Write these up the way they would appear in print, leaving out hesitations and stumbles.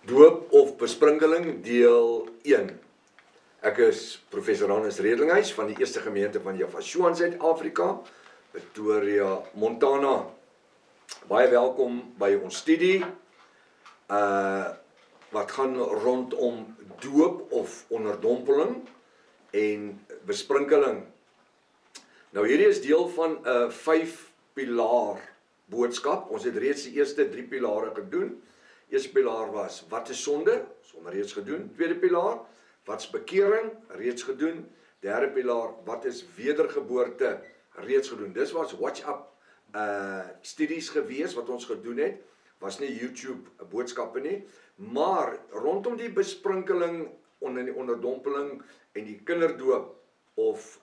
Doop of besprinkeling deel 1. Ek is professor Hannes Redlinghuis van die Eerste Gemeente van Yafashua in Suid-Afrika, Pretoria, Montana. Baie welkom by ons studie wat gaan rondom doop of onderdompeling en besprinkeling. Nou hierdie is deel van 'n 5-pilaar boodskap. Ons het reeds die eerste 3 pilare gedoen. Eerste pilaar was, wat is sonde? Sonde reeds gedoen. Tweede pilaar, wat is bekering? Reeds gedoen. Derde pilaar, wat is wedergeboorte? Reeds gedoen. Dis was WhatsApp studies gewees wat ons gedoen het. Was nie YouTube boodskappe nie. Maar rondom die besprinkeling, die onderdompeling en die kinderdoop of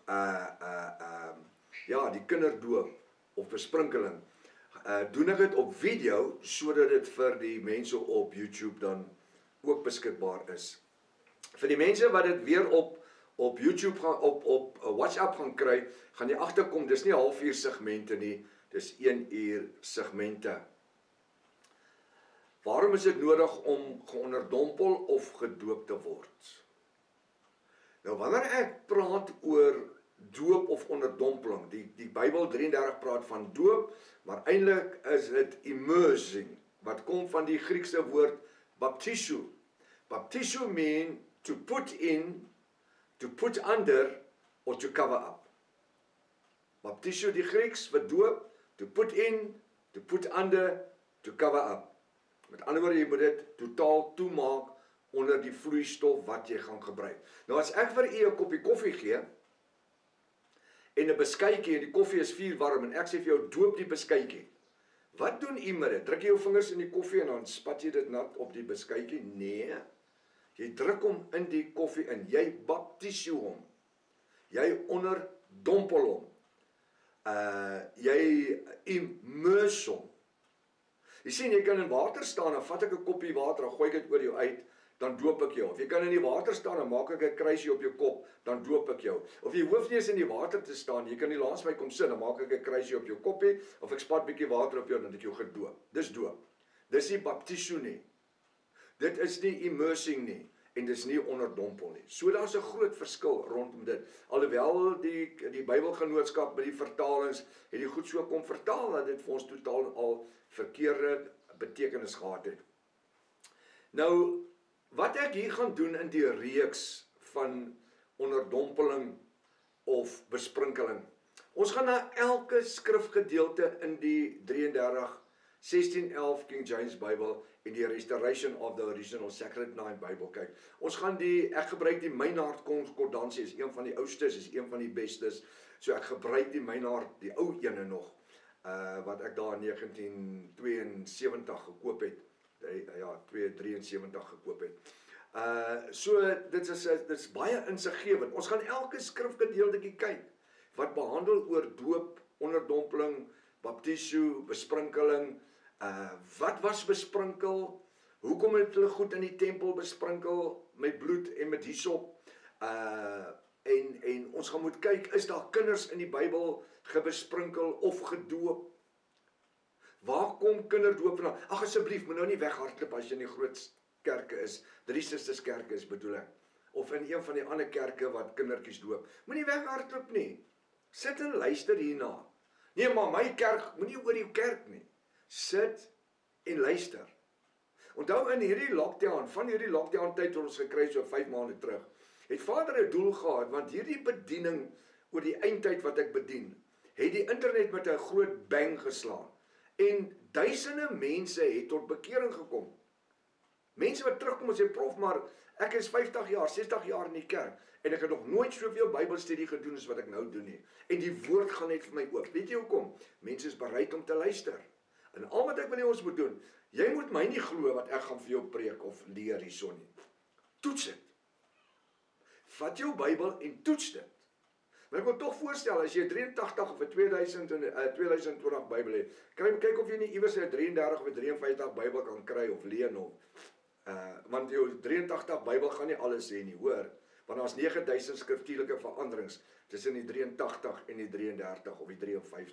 die kinderdoop of besprinkeling, doen ek dit op video, sodat dit vir die mense op YouTube dan ook beskikbaar is. Vir die mense wat dit weer op YouTube gaan, op WhatsApp gaan kry, gaan jy agterkom, dis nie halfuur segmente nie, dis 1 uur segmente. Waarom is dit nodig om geonderdompel of gedoop te word? Nou wanneer ek praat oor doop of onderdompeling, die Bybel 33 praat van doop, maar eintlik is dit immersing, wat kom van die Griekse woord baptisou. Baptisou mean to put in, to put under, or to cover up. Baptisou die Grieks vir doop, to put in, to put under, to cover up. Met ander woorde, jy moet dit totaal toemaak onder die vloeistof wat jy gaan gebruik. Nou as ek vir u 'n koppie koffie gee, en 'n beskuitjie, en die koffie is vuurwarm, en ek sê vir jou, doop die beskuitjie. Wat doen u met dit? Druk jy jou vingers in die koffie en dan spat jy dit nat op die beskuitjie? Nee. Jy druk hom in die koffie in. Jy baptisou hom. Jy onderdompel hom. Jy immerse hom. Jy sien, jy kan in water staan, en vat ek 'n koppie water, en gooi ek dit oor jou uit, dan doop ek jou. Of jy kan in die water staan en maak ek 'n kruisie op jou kop, dan doop ek jou. Of jy hoef nie eens in die water te staan, jy kan nie langs my kom sit, dan maak ek 'n kruisie op jou koppie, of ek spat 'n bietjie water op jou, dan het ek jou gedoop. Dis doop. Dis nie baptisou nie. Dit is nie immersing nie, en dis nie onderdompel nie. So daar's 'n groot verskil rondom dit. Alhoewel die Bybelgenootskap by die vertalings het die goed so kom vertaal, dat dit vir ons totaal al verkeerde betekenis gehad het. Nou, wat ek hier gaan doen in die reeks van onderdompeling of besprinkeling. Ons gaan na elke skrifgedeelte in die 1611 King James Bible en die Restoration of the Original Sacred 9 Bible kyk. Ek gebruik die Meinhard Konkordansie, is een van die oustes, is een van die bestes. So ek gebruik die Meinhard, die ou ene nog, wat ek daar in 1972 gekoop het. Ja, 273 gekoop het. Dit is baie insiggewend. Ons gaan elke skrifgedeeltjie kyk wat behandel oor doop, onderdompeling, baptisou, besprinkeling. Wat was besprinkel? Hoekom het hulle goed in die tempel besprinkel met bloed en met hyssop? En ons gaan moet kyk, is daar kinders in die Bybel gebesprinkel of gedoop? Waar kom kinderdoop vandaan? Ag asseblief, moet nou nie weghardloop as jy in die groot kerke is. 3 Susters kerke is bedoel ek. Of in een van die ander kerke wat kindertjies doop. Moenie weghardloop nie. Sit en luister hierna. Nee, maar my kerk, moenie oor jou kerk nie. Sit en luister. Onthou in hierdie lockdown, van hierdie lockdown tyd wat ons gekry so 5 maande terug, het Vader 'n doel gehad, want hierdie bediening oor die eindtyd wat ek bedien, het die internet met 'n groot bang geslaan. En duisende mense het tot bekering gekom. Mense wat terugkom en sê, prof, maar ek is 50 jaar, 60 jaar in die kerk, en ek het nog nooit soveel Bybelstudie gedoen as wat ek nou doen nie. En die woord gaan net vir my oop. Weet jy hoekom? Mense is bereid om te luister. En al wat ek wil hê ons moet doen, jy moet my nie glo wat ek gaan vir jou preek of leer hierson nie. Toets dit. Vat jou Bybel en toets dit. Maar ek wil tog voorstel, as jy 83 of 'n 2020 Bybel het, kyk of jy nie iewers 'n 33 of 'n 53 Bybel kan kry of leen of. Want jou 83 Bybel gaan nie alles sê nie, hoor. Want daar's 9000 skriftuurlike veranderings tussen die 83 en die 33 of die 53.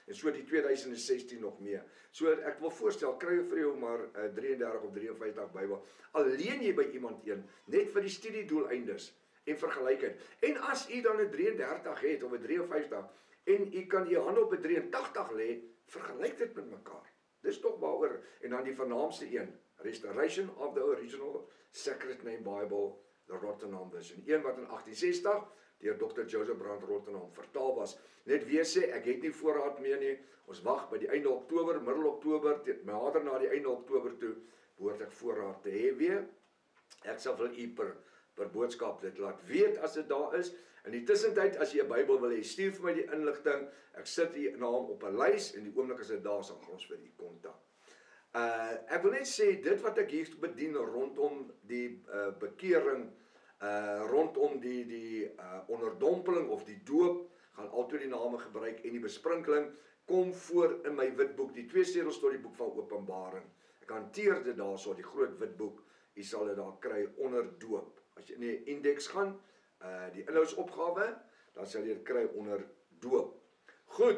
En so die 2016 nog meer. So ek wil voorstel, kry jy vir jou maar 33 of 53 Bybel. Al leen jy by iemand een, net vir die studiedoeleindes en vergelykheid. En as u dan 'n 33 het of 'n 53 en u kan u hand op 'n 83 lê, vergelyk dit met mekaar. Dis tog waaroor. En dan die vernaamste een, Restoration of the Original Sacred Name Bible, the Rotterdam version. Een wat in 1860 deur Dr. Joseph Brand Rotterdam vertaal was. Net weer sê, ek het nie voorraad meer nie. Ons wag by die einde Oktober, middel Oktober, nader na die einde Oktober toe, behoort ek voorraad te hê weer. Ek sal vir u per boodskap dit laat weet as dit daar is. In die tussentyd, as jy 'n Bybel wil hê, stuur vir my die inligting. Ek sit u naam op 'n lys en die oomblik as dit daar is, dan gaan ons vir u kontak. Ek wil net sê, dit wat ek hier bedien rondom die bekering, rondom die onderdompeling of die doop, gaan altyd die name gebruik en die besprinkeling, kom voor in my witboek, die 2 sedels tot die boek van Openbaring. Ek hanteer dit daarso, die groot witboek, jy sal dit daar kry onder doop. As jy in die indeks gaan, die inhoudsopgawe, dan sal jy dit kry onder doop. Goed,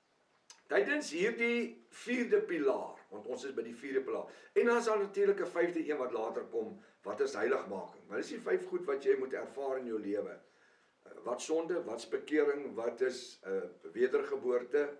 tydens hierdie 4de pilaar, want ons is by die 4de pilaar, en dan is daar natuurlik 'n 5de een wat later kom, wat is heiligmaking. Maar dis die 5 goed wat jy moet ervaar in jou lewe. Wat sonde, wat is bekering, wat is wedergeboorte,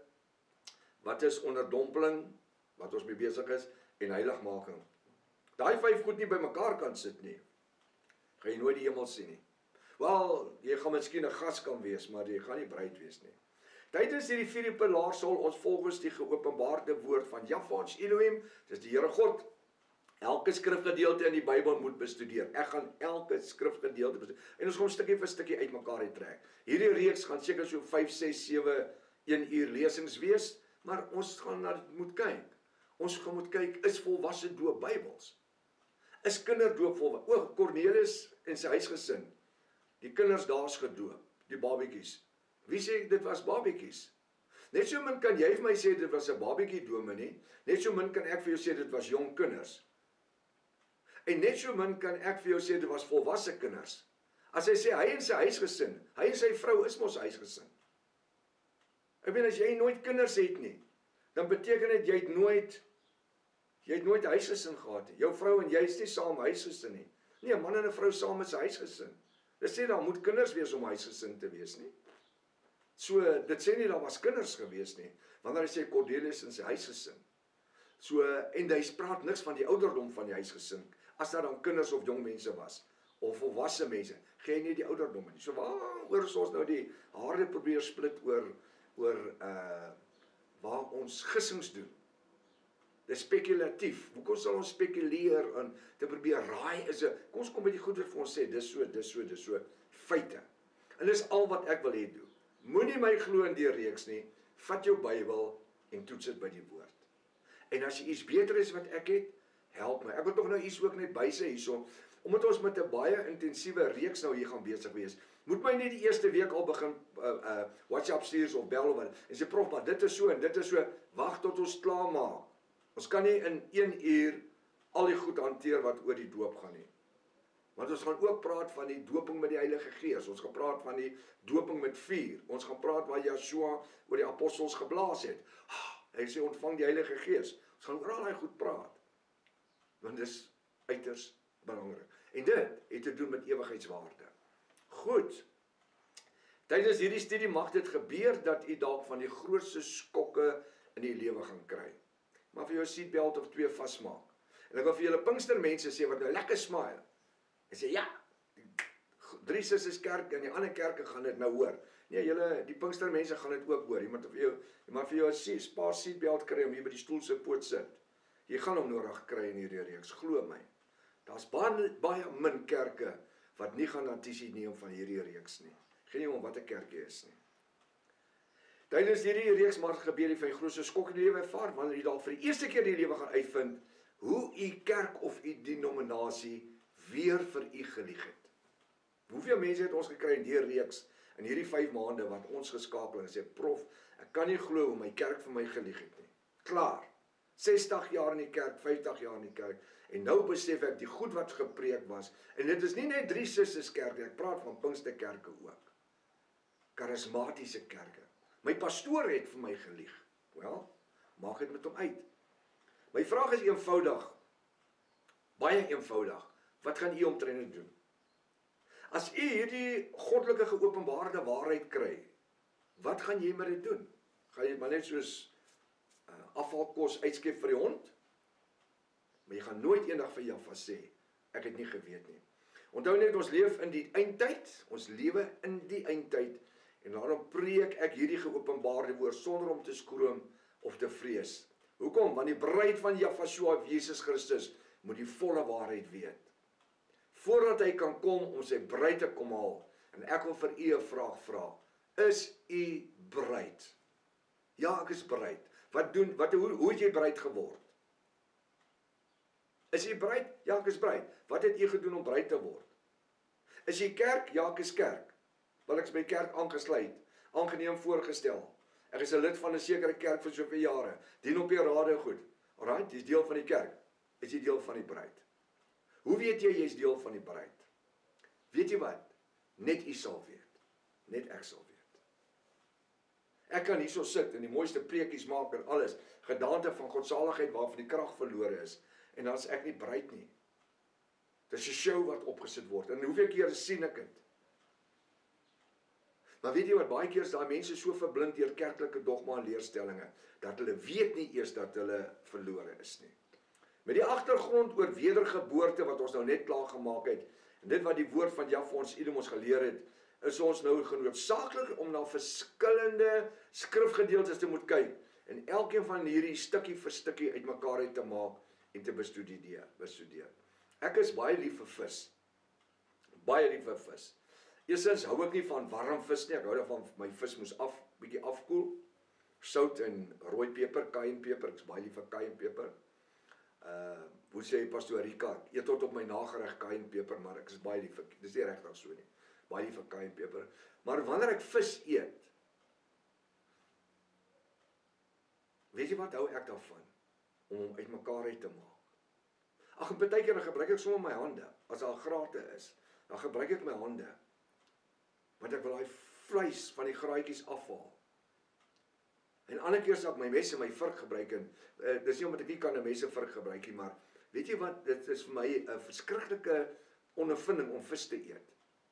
wat is onderdompeling, wat ons mee besig is, en heiligmaking. Daai 5 goed nie by mekaar kan sit nie, gaan jy nooit die hemel sien nie. Wel, jy gaan miskien 'n gas kan wees, maar jy gaan nie bruid wees nie. Tydens hierdie 4de pilaar sal ons volgens die geopenbaarde woord van Jahwe Elohim, dis die Here God, elke skrifgedeelte in die Bybel moet bestudeer. Ek gaan elke skrifgedeelte bestudeer. En ons gaan stukkie vir stukkie uitmekaar trek. Hierdie reeks gaan seker so 5, 6, 7, 1 uur lesings wees, maar ons gaan na dit moet kyk. Ons gaan moet kyk, is volwasse doop Bybels? Is kinderdoop volwasse? Cornelius en sy huisgesin, die kinders daar's gedoop, die babetjies. Wie sê dit was babetjies? Net so min kan jy vir my sê dit was 'n babetjie dominee, net so min kan ek vir jou sê dit was jong kinders. En net so min kan ek vir jou sê dit was volwasse kinders. As hy sê hy en sy huisgesin, hy en sy vrou is mos huisgesin. Ek bedoel as jy nooit kinders het nie, dan beteken dit jy het nooit huisgesin gehad nie. Jou vrou en jy is nie saam huisgesin nie. Nee, 'n man en 'n vrou saam is 'n huisgesin. Dit sê daar moet kinders wees om huisgesin te wees nie. So, dit sê nie daar was kinders gewees nie, wanneer hy sê Cornelius in sy huisgesin. So, en hy praat niks van die ouderdom van die huisgesin, as daar dan kinders of jong mense was, of volwasse mense, gee jy nie die ouderdom nie. So, waaroor is ons nou die harde probeer split oor waar ons gissings doen? Dit is spekulatief. Hoekom sal ons spekuleer en te probeer raai kom ons kom by die goed wat vir ons sê, dis so, feite. En dis al wat ek wil hê doen. Moenie my glo in die reeks nie, vat jou Bybel en toets dit by die woord. En as jy iets beter is wat ek het, help my. Ek wil tog nou iets ook net bysê hierso, omdat ons met 'n baie intensiewe reeks nou hier gaan besig wees. Moet my nie die eerste week al begin WhatsApp stuur of bel of wat, en sê prof, maar dit is so en dit is so, wag tot ons klaar maak. Ons kan nie in 1 uur al die goed hanteer wat oor die doop gaan nie. Want ons gaan ook praat van die doping met die Heilige Gees. Ons gaan praat van die doping met vuur. Ons gaan praat waar Joshua oor die apostels geblaas het. Hy sê ontvang die Heilige Gees. Ons gaan oor al daai goed praat. Want dis uiters belangrik. En dit het te doen met ewigheidswaarde. Goed. Tydens hierdie studie mag dit gebeur dat u dalk van die grootste skokke in die lewe gaan kry. Maar vir jou seatbelt of 2 vasmaak. En ek wil vir julle Pinkstermense sê wat nou lekker smile. En sê ja, die 3 Susters kerk en die ander kerke gaan dit nou hoor. Nee, julle die Pinkstermense gaan dit ook hoor. Jy moet vir jou 'n paar seatbelt kry om hier by die stoel se poot sit. Jy gaan hom nodig kry in hierdie reeks, glo my. Daar's baie min kerke wat nie gaan notisie neem van hierdie reeks nie. Geen om watter kerk jy is nie. Tydens hierdie reeks maar gebeur die van die grootste skok in die lewe ervaar, wanneer jy dalk vir die eerste keer in die lewe gaan uitvind hoe u kerk of u denominasie weer vir u gelieg het. Hoeveel mense het ons gekry in hierdie reeks, in hierdie 5 maande wat ons geskakel en sê, prof, ek kan nie glo hoe my kerk vir my gelieg het nie. Klaar, 60 jaar in die kerk, 50 jaar in die kerk, en nou besef ek die goed wat gepreek was, en dit is nie net 3 Susters kerke, ek praat van Pinksterkerke ook, charismatiese kerke. My pastoor het vir my gelieg. Wel, maak dit met hom uit. My vraag is eenvoudig, baie eenvoudig. Wat gaan u omtrent doen? As u hierdie goddelike geopenbaarde waarheid kry, wat gaan jy met dit doen? Gaan jy maar net soos afvalkos uitskep vir die hond? Maar jy gaan nooit eendag vir Jaffa sê, ek het nie geweet nie. Onthou net, ons leef in die eindtyd, ons lewe in die eindtyd, en daarom preek ek hierdie geopenbaarde woord, sonder om te skroom of te vrees. Hoekom? Want die bruid van Jaffa, Jesus Christus, moet die volle waarheid weet. Voordat hy kan kom om sy bruid te kom haal, en ek wil vir u 'n vraag vra, is u bruid? Ja, ek is bruid. Hoe het jy bruid geword? Is jy bruid? Ja, ek is bruid. Wat het jy gedoen om bruid te word? Is jy kerk? Ja, ek is kerk. Want ek is by kerk aangesluit, aangeneem voorgestel. Ek is 'n lid van 'n sekere kerk vir soveel jare. Dien op die rade goed. Alright, jy's deel van die kerk. Is jy deel van die bruid? Hoe weet jy jy's deel van die bruid? Weet jy wat? Net u sal weet. Net ek sal weet. Ek kan hierso sit en die mooiste preekies maak en alles, gedaante van godsaligheid waarvan die krag verlore is, en dan is ek nie bruid nie. Dis 'n show wat opgesit word, en hoeveel keer sien ek dit? Maar weet jy wat, baie keer is daai mense so verblind deur kerklike dogma en leerstellinge, dat hulle weet nie eers dat hulle verlore is nie. Met die agtergrond oor wedergeboorte wat ons nou net klaar gemaak het, en dit wat die woord van Jaffa ons Edom ons geleer het, is ons nou genoodsaaklik om na verskillende skrifgedeeltes te moet kyk, en elkeen van hierdie stukkie vir stukkie uitmekaar uit te maak, en te bestudeer. Ek is baie lief vir vis. Baie lief vir vis. Eerstens hou ek nie van warm vis nie, ek hou daarvan my vis moes bietjie afkoel. Sout en rooi peper, kayenpeper, ek is baie lief vir kayenpeper. Hoe sê Pastoor Rika, eet tot op my nagereg kayenpeper, maar ek is baie lief vir, dis nie regtig so nie, baie lief vir kayenpeper. Maar wanneer ek vis eet, weet jy wat hou ek daarvan? Om hom uitmekaar uit te maak. Ag, en partykeer dan gebruik ek sommer my hande, as daar grate is, dan gebruik ek my hande, want ek wil daai vleis van die graatjies afhaal. En ander keer sal ek my mes en my vurk gebruik, en dis nie omdat ek nie kan 'n mes en vurk gebruik nie, maar weet jy wat, dit is vir my 'n verskriklike ondervinding om vis te eet.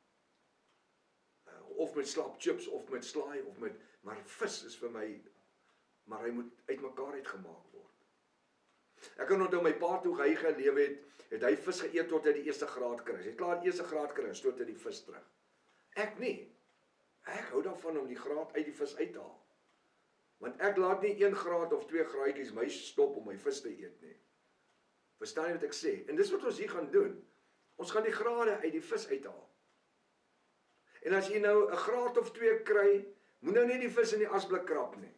Of met slap chips, of met slaai, maar vis is vir my, maar hy moet uitmekaar uitgemaak word. Ek kan onthou my pa toe hy geleef het hy vis geëet tot hy die eerste graad kry. Hy het klaar die eerste graad kry en stoot hy die vis terug. Ek nie. Ek hou daarvan om die graad uit die vis uit te haal. Want ek laat nie 1 graad of 2 graadjies my stop om my vis te eet nie. Verstaan jy wat ek sê? En dis wat ons hier gaan doen. Ons gaan die grade uit die vis uithaal. En as jy nou 'n graad of 2 kry, moet nou nie die vis in die asblik krap nie.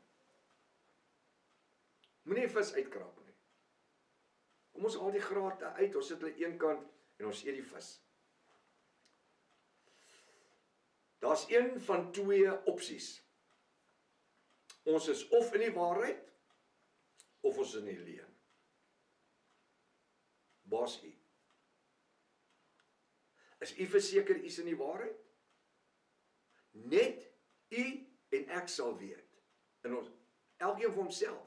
Moenie die vis uitkrap nie. Kom ons haal die grade uit, ons sit hulle een kant en ons eet die vis. Daar's een van 2 opsies. Ons is of in die waarheid, of ons is in die leuen. Baas u. Is u verseker u is in die waarheid? Net u en ek sal weet. En ons, elkeen vir homself.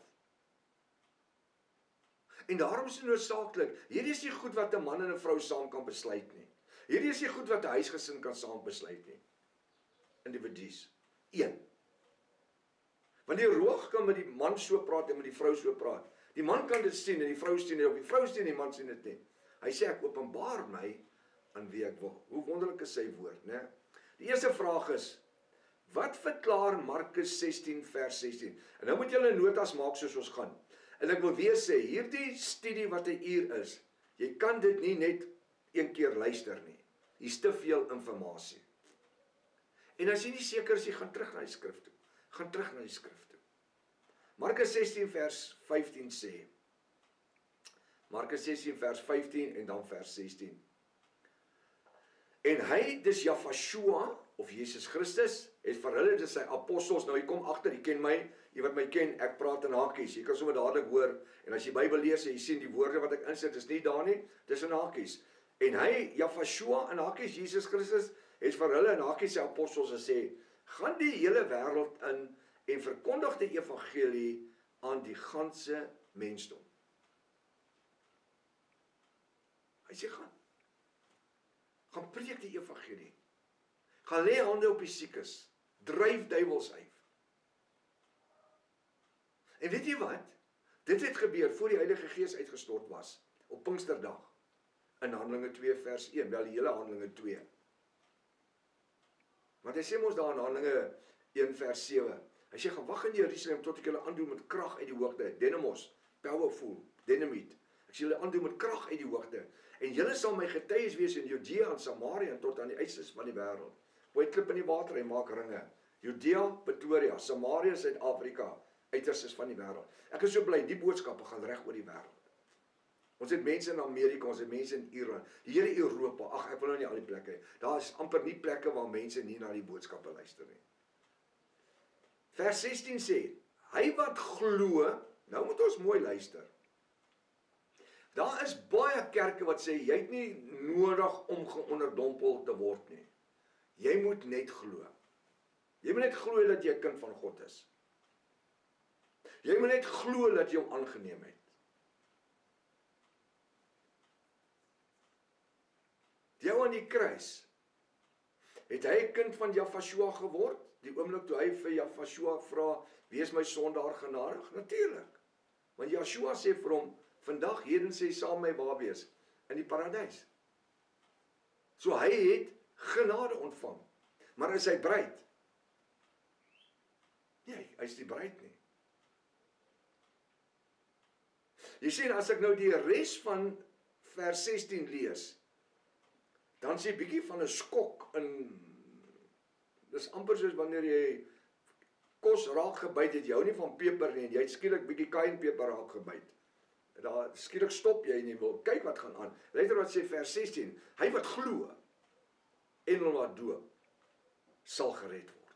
En daarom is dit noodsaaklik, hierdie is nie goed wat 'n man en 'n vrou saam kan besluit nie. Hierdie is nie goed wat 'n huisgesin kan saam besluit nie. Individues. 1. Want die roog kan met die man so praat en met die vrou so praat. Die man kan dit sien en die vrou sien dit, of die vrou sien en die man sien dit nie. Hy sê ek openbaar my aan wie ek wil. Hoe wonderlik is sy woord, né? Die eerste vraag is, wat verklaar Markus 16 vers 16? En nou moet julle notas maak soos ons gaan. En ek wil weer sê, hierdie studie wat 'n uur is, jy kan dit nie net een keer luister nie. Hier's te veel inligting. En as jy nie seker is, jy gaan terug na die skrif toe. Gaan terug na die skrif toe. Markus 16 vers 15 sê. Markus 16 vers 15 en dan vers 16. En hy, dis Jaffa, of Jesus Christus, het vir hulle, dis sy apostels, nou jy kom agter, jy ken my, jy wat my ken, ek praat in hakies, jy kan sommer dadelik hoor, en as jy Bybel lees, jy sien die woorde wat ek insit, is nie daar nie, dis in hakies. En hy, Jaffa in hakies, Jesus Christus, het vir hulle in hakies sy apostels gesê, gaan die hele wêreld in en verkondig die evangelie aan die ganse mensdom. Hy sê, gaan preek die evangelie. Gaan lê hande op die siekes, dryf duiwels uit. En weet jy wat? Dit het gebeur voor die Heilige Gees uitgestort was, op Pinksterdag, in Handelinge 2 vers 1, wel die hele Handelinge 2. Want hy sê ons daar in Handelinge 1 vers 7, hy sê, gaan wag in Jerusalem tot ek julle aandoen met krag uit die hoogte, dynamos, powerful, dynamite, ek sê julle aandoen met krag uit die hoogte, en julle sal my getuies wees in Judea en Samaria en tot aan die uitste van die wêreld. Gooi klip in die water, hy maak ringe. Judea, Pretoria, Samaria, Suid-Afrika, uiterstes van die wêreld. Ek is so bly, die boodskappe gaan reg oor die wêreld. Ons het mense in Amerika, ons het mense in Ierland, die hele Europa, ek wil nou nie al die plekke hê. Daar is amper nie plekke waar mense nie na die boodskappe luister nie. Vers 16 sê, hy wat glo, nou moet ons mooi luister. Daar is baie kerke wat sê, jy het nie nodig om geonderdompel te word nie. Jy moet net glo. Jy moet net glo dat jy 'n kind van God is. Jy moet net glo dat jy hom aangeneem het. Jou aan die kruis, het hy 'n kind van Jafashua geword, die oomblik toe hy vir Jafashua vra, wees my sondaar genadig? Natuurlik. Want Joshua sê vir hom, vandag heden sê saam my waar wees, in die paradys. So hy het genade ontvang. Maar is hy bruid? Nee, hy is die bruid nie. Jy sien, as ek nou die res van vers 16 lees, dan sê bietjie van 'n skok in, dis amper soos wanneer jy kos raak gebyt het, jy hou nie van peper nie, en jy het skielik bietjie kaenpeper raak gebyt. Daar skielik stop jy en jy wil kyk wat gaan aan. Luister wat sê vers 16, hy wat glo en hom wat doop, sal gered word.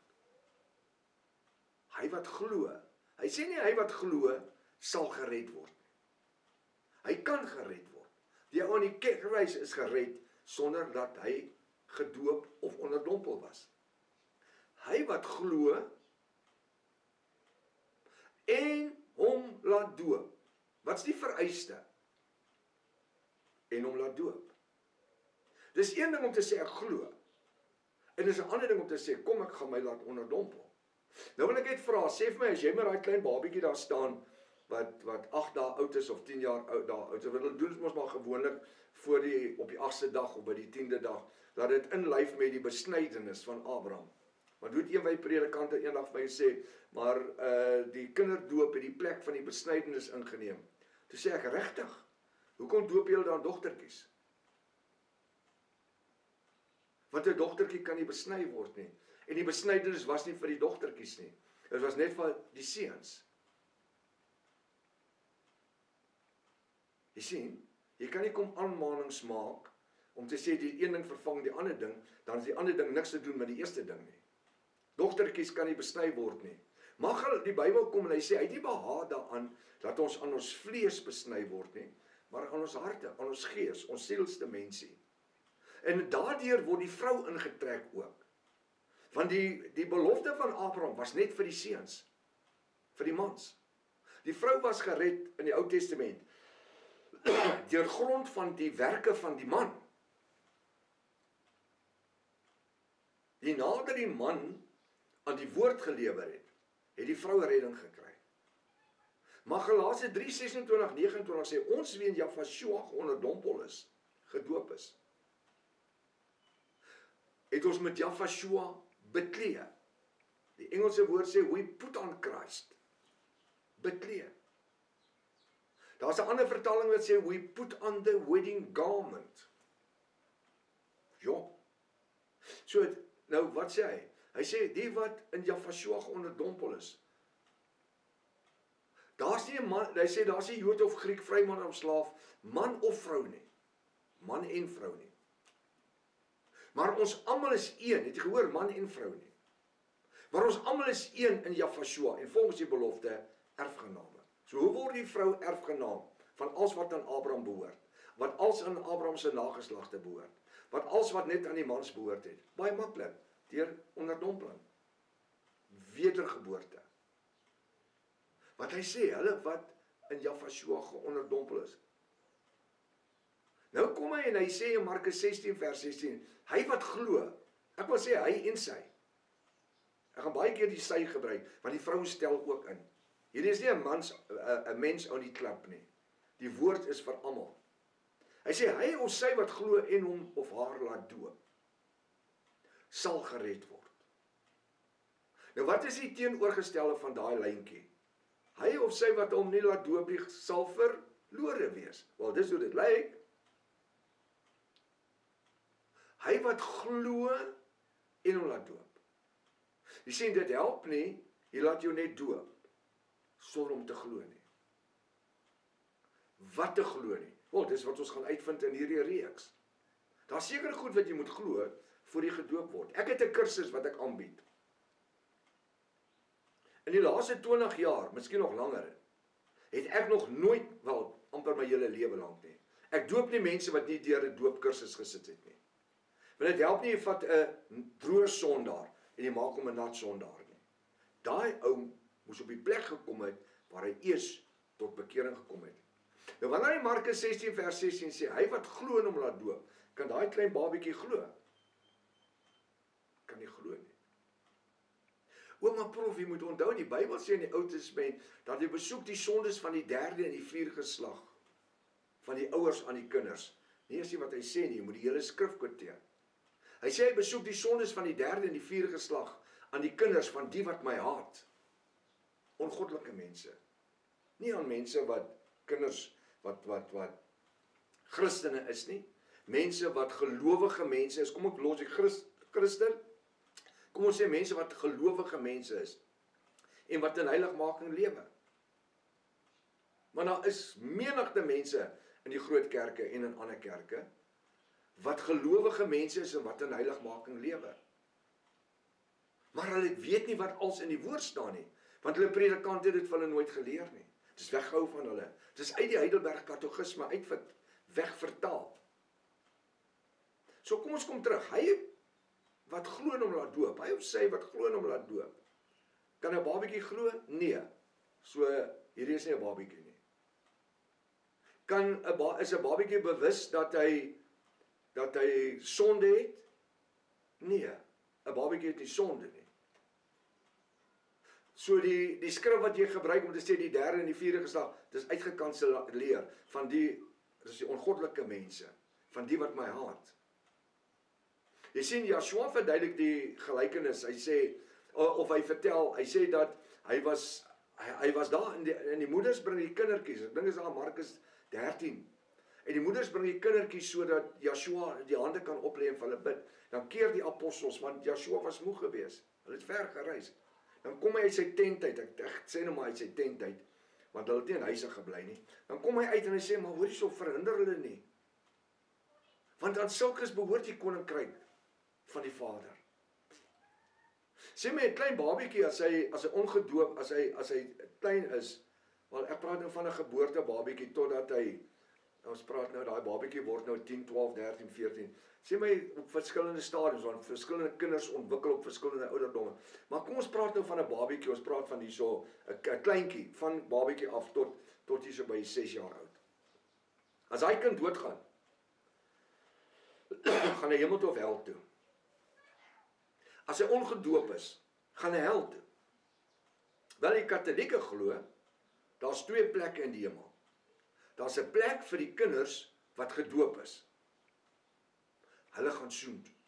Hy wat glo, hy sê nie hy wat glo, sal gered word. Hy kan gered word. Die ou aan die kruis is gered, sonder dat hy gedoop of onderdompel was. Hy wat glo, en hom laat doop. Wat is die vereiste? En hom laat doop. Dis een ding om te sê ek glo. En dis 'n ander ding om te sê, kom ek gaan my laat onderdompel. Nou wil ek net vra, sê vir my, as jy met daai klein babietjie daar staan, wat 8 dae oud is, of 10 jaar oud, wat hulle doen ons maar gewoonlik, op die 8ste dag, of by die 10de dag, laat dit inlyf met die besnydenis van Abraham. Want hoe het een van die predikante eendag vir my gesê, maar die kinderdoop het die plek van die besnydenis ingeneem. Toe sê ek, regtig, hoekom doop julle dan dogtertjies? Want 'n dogtertjie kan nie besny word nie. En die besnydenis was nie vir die dogtertjies nie. Dit was net vir die seuns. Jy sien, jy kan nie kom aanmanings maak om te sê die een ding vervang die ander ding, dan is die ander ding niks te doen met die eerste ding nie. Dogtertjies kan nie besny word nie. Mag die Bybel kom en hy sê, hy het nie behaag daaraan dat ons aan ons vlees besny word nie, maar aan ons harte, aan ons gees, ons sielsdimensie. En daardeur word die vrou ingetrek ook. Want die belofte van Abraham was net vir die seuns, vir die mans. Die vrou was gered in die Ou Testament deur grond van die werke van die man. Die nader die man aan die woord gelewer het die vrou redding gekry. Maar Galasië 3:26-29 sê, ons wie in Jafashua onderdompel is, gedoop is, het ons met Jafashua beklee. Die Engelse woord sê, we put on Christ. Beklee. Daar is 'n ander vertaling wat sê, we put on the wedding garment. Ja. So, nou wat sê hy? Hy sê, die wat in Jafashua onderdompel is. Daar's nie 'n man, hy sê, daar's nie Jood of Griek, vryman of slaaf, man of vrou nie. Man en vrou nie. Maar ons almal is een, het jy gehoor, man en vrou nie. Maar ons almal is een in Jafashua, en volgens die belofte, erfgename. So hoe word die vrou erfgenaam van alles wat aan Abraham behoort? Wat alles aan Abraham se nageslagte behoort? Wat alles wat net aan die mans behoort het? Baie maklik, deur onderdompeling. Wedergeboorte. Wat hy sê, hulle wat in Jafashua geonderdompel is. Nou kom hy en hy sê in Markus 16 vers 16, hy wat glo, ek wil sê hy en sy. Ek gaan baie keer die sy gebruik, want die vrou stel ook in. Hierdie is nie 'n mens ou die klap nie. Die woord is vir almal. Hy sê, hy of sy wat glo en hom of haar laat doop, sal gered word. Nou wat is die teenoorgestelde van daai lyntjie? Hy of sy wat hom nie laat doop nie, sal verlore wees. Wel, dis hoe dit lyk. Hy wat glo en hom laat doop. Jy sien, dit help nie, jy laat jou net doop, sonder om te glo nie. Wat te glo nie? Wel, dis wat ons gaan uitvind in hierdie reeks. Daar is seker goed wat jy moet glo, voor jy gedoop word. Ek het 'n kursus wat ek aanbied. In die laaste 20 jaar, miskien nog langer, het ek nog nooit, wel, amper my hele lewe lank nie. Ek doop nie mense wat nie deur 'n doopkursus gesit het nie. Want dit help nie, jy vat 'n droë sondaar en jy maak hom 'n nat sondaar nie. Daai ou moes op die plek gekom het waar hy eers tot bekering gekom het. Nou wanneer hy Markus 16 vers 16 sê, hy wat glo en hom laat doop, kan daai klein babietjie glo? Kan nie glo nie. Ouma prof, jy moet onthou, die Bybel sê in die Ou Testament, dat jy besoek die sondes van die 3de en die 4de geslag, van die ouers aan die kinders. Nie is nie wat hy sê nie, jy moet die hele skrif quoteer. Hy sê hy besoek die sondes van die 3de en die 4de geslag, aan die kinders van die wat my haat. Ongoddelike mense. Nie aan mense wat, kinders, wat Christene is nie. Mense wat gelowige mense is, kom ek los die Christen, kom ons sê mense wat gelowige mense is, en wat in heiligmaking lewe. Maar daar is menigte mense in die groot kerke en in ander kerke, wat gelowige mense is en wat in heiligmaking lewe. Maar hulle weet nie wat als in die woord staan nie, want hulle predikant het dit vir hulle nooit geleer nie. Dit is weggehou van hulle. Dit is uit die Heidelberg katekisme wegvertaal. So kom ons kom terug. Hy wat glo en hom laat doop, hy of sy wat glo en hom laat doop, kan 'n babietjie glo? Nee. So hierdie is nie 'n babietjie nie. Is 'n babietjie bewus dat hy sonde het? Nee. 'n Babietjie het nie sonde nie. So die skrif wat jy gebruik om te sê die 3de en die 4de geslag, dis uitgekanselleer van dis die ongoddelike mense, van die wat my haat. Jy sien, Joshua verduidelik die gelykenis, hy sê, of hy vertel, hy sê dat hy was daar, en die moeders bring die kindertjies, ek dink is daar Markus 13, en die moeders bring die kindertjies, sodat Joshua die hande kan oplê en vir hulle bid. Dan keer die apostels, want Joshua was moeg gewees, hulle het ver gereis. Dan kom hy uit sy tent uit, ek sê nou maar uit sy tent uit, want hulle het nie in huise gebly nie. Dan kom hy uit en hy sê, maar hoor jy, so verhinder hulle nie. Want aan sulkes behoort die koninkryk van die Vader. Sê my 'n klein babietjie, as hy ongedoop, as hy klein is, wel ek praat nou van 'n geboorte babietjie, totdat hy, ons praat nou, daai babietjie word nou 10, 12, 13, 14, sê my op verskillende stadiums, want verskillende kinders ontwikkel op verskillende ouderdomme, maar kom ons praat nou van 'n babietjie, ons praat van hierso, 'n kleintjie, van babietjie af tot hierso by 6 jaar oud. As hy kind doodgaan, gaan hy hemel toe of hel toe. As hy ongedoop is, gaan hy hel toe. Wel, die Katolieke glo, daar's 2 plekke in die hemel. Daar's 'n plek vir die kinders wat gedoop is. Hulle gaan soen toe.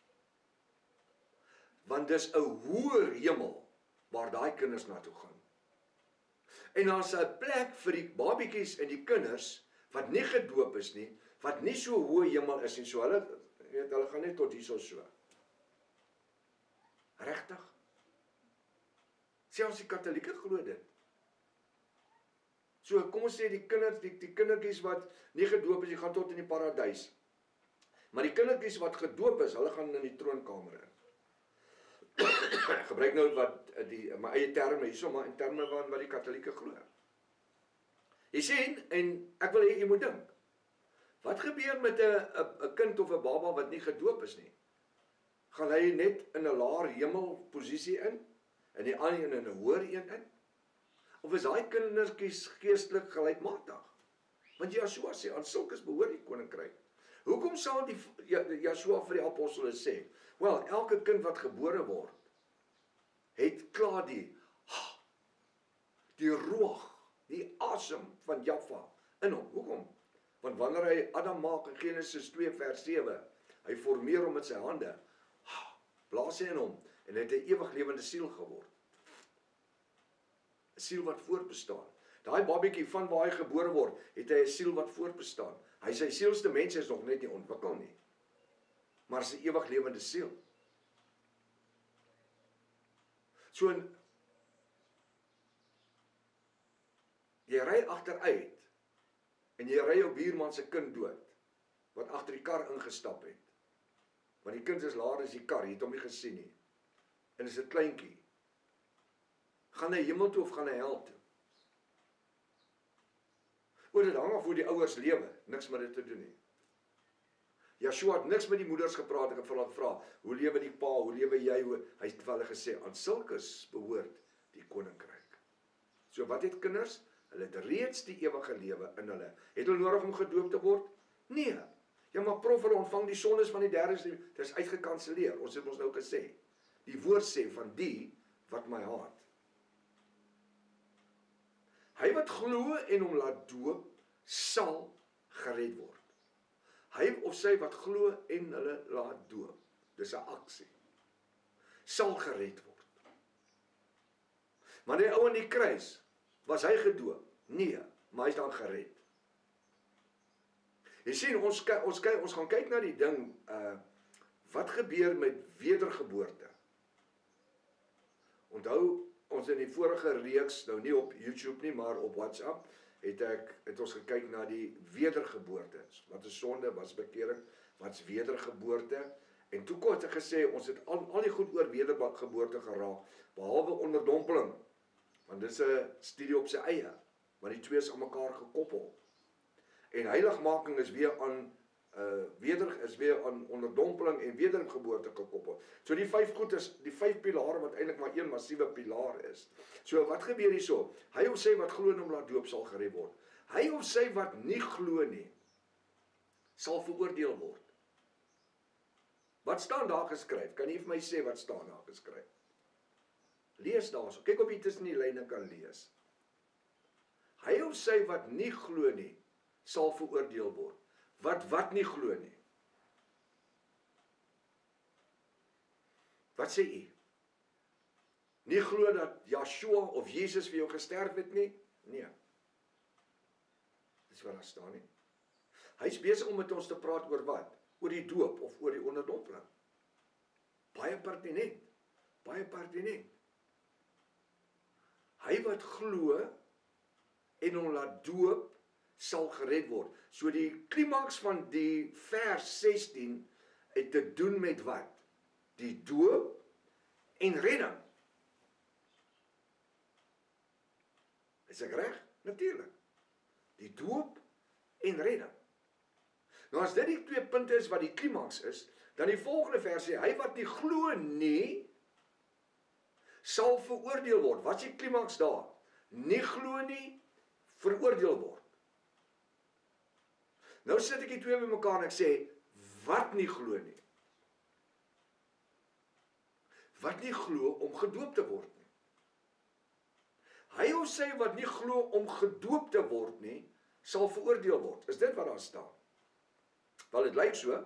Want dis 'n hoër hemel waar daai kinders na toe gaan. En daar's 'n plek vir die babietjies en die kinders wat nie gedoop is nie, wat nie so hoë hemel is nie, so hulle gaan net tot hierso so. Regtig? Selfs die Katolieke glo dit. So kom ons sê die kindertjies wat nie gedoop is, die gaan tot in die paradys. Maar die kindertjies wat gedoop is, hulle gaan in die troonkamer in. Ek gebruik nou my eie terme hierso, maar in terme van wat die Katolieke glo. Jy sien, en ek wil hê jy moet dink, wat gebeur met 'n kind of 'n baba wat nie gedoop is nie? Gaan hy net in 'n laer hemelposisie in, en die ander in 'n hoër een in? Of is daai kindertjies geestelik gelykmatig? Want Joshua sê, aan sulkes behoort die koninkryk. Hoekom sal Joshua vir die apostels sê, wel, elke kind wat gebore word, het klaar die ruach, die asem van Jahwe in hom. Hoekom? Want wanneer hy Adam maak in Genesis 2 vers 7, hy formeer hom met sy hande, blaas hy in hom, en het 'n ewig lewende siel geword. 'n Siel wat voortbestaan. Daai babietjie van waar hy gebore word, het hy 'n siel wat voortbestaan. Hy sy sielste mens is nog net nie ontwikkel nie. Maar sy ewig lewende siel. So jy ry agteruit en jy ry jou buurman se kind dood wat agter die kar ingestap het. Want die kind is laer as die kar, jy het hom nie gesien nie. En is 'n kleintjie. Gaan hy hemel toe of gaan hy hel toe? Oor dit hang af hoe die ouers lewe, niks met dit te doen nie. Joshua het niks met die moeders gepraat, ek het vir hulle gevra, hoe lewe die pa, hoe lewe jy, hy het vir hulle gesê, aan sulkes behoort die koninkryk. So wat het kinders? Hulle het reeds die ewige lewe in hulle. Het hulle nodig om gedoop te word? Nee. Ja, maar prof, hulle ontvang die sondes van die derdes, dit is uitgekanselleer. Ons het ons nou gesê. Die woord sê van die wat my haat. Hy wat glo en hom laat doop, sal gered word. Hy of sy wat glo en hulle laat doop, dis 'n aksie, sal gered word. Maar die ou aan die kruis, was hy gedoop? Nee, maar hy is dan gered. Jy sien, ons gaan kyk na die ding, wat gebeur met wedergeboorte? Onthou, ons in die vorige reeks, nou nie op YouTube nie, maar op WhatsApp, het ons gekyk na die wedergeboorte. Wat is sonde, wat is bekering, wat is wedergeboorte? En toe het ek gesê, ons het al die goed oor wedergeboorte geraak, behalwe onderdompeling. Want dit is 'n studie op sy eie, want die twee is aan mekaar gekoppel. En heiligmaking is weer aan onderdompeling en wedergeboorte gekoppel. So die 5 goed is die 5 pilare wat eintlik maar een massiewe pilaar is. So wat gebeur hierso? Hy of sy wat glo en hom laat doop sal gered word. Hy of sy wat nie glo nie, sal veroordeel word. Wat staan daar geskryf? Kan jy vir my sê wat staan daar geskryf? Lees daarso. Kyk of jy tussen die lyne kan lees. Hy of sy wat nie glo nie, sal veroordeel word. Wat nie glo nie. Wat sê u? Nie glo dat Joshua of Jesus vir jou gesterf het nie? Nee. Dis wat daar staan nie. Hy's besig om met ons te praat oor wat? Oor die doop of oor die onderdompeling. Baie pertinent. Baie pertinent. Hy wat glo en hom laat doop, sal gered word. So die klimaks van die vers 16 het te doen met wat? Die doop en redding. Is ek reg? Natuurlik. Die doop en redding. Nou as dit die 2 punte is wat die klimaks is, dan die volgende vers sê, hy wat nie glo nie, sal veroordeel word. Wat is die klimaks daar? Nie glo nie, veroordeel word. Nou sit ek die 2 by mekaar en ek sê, wat nie glo nie? Wat nie glo om gedoop te word nie. Hy of sy wat nie glo om gedoop te word nie, sal veroordeel word. Is dit wat daar staan? Wel, dit lyk so.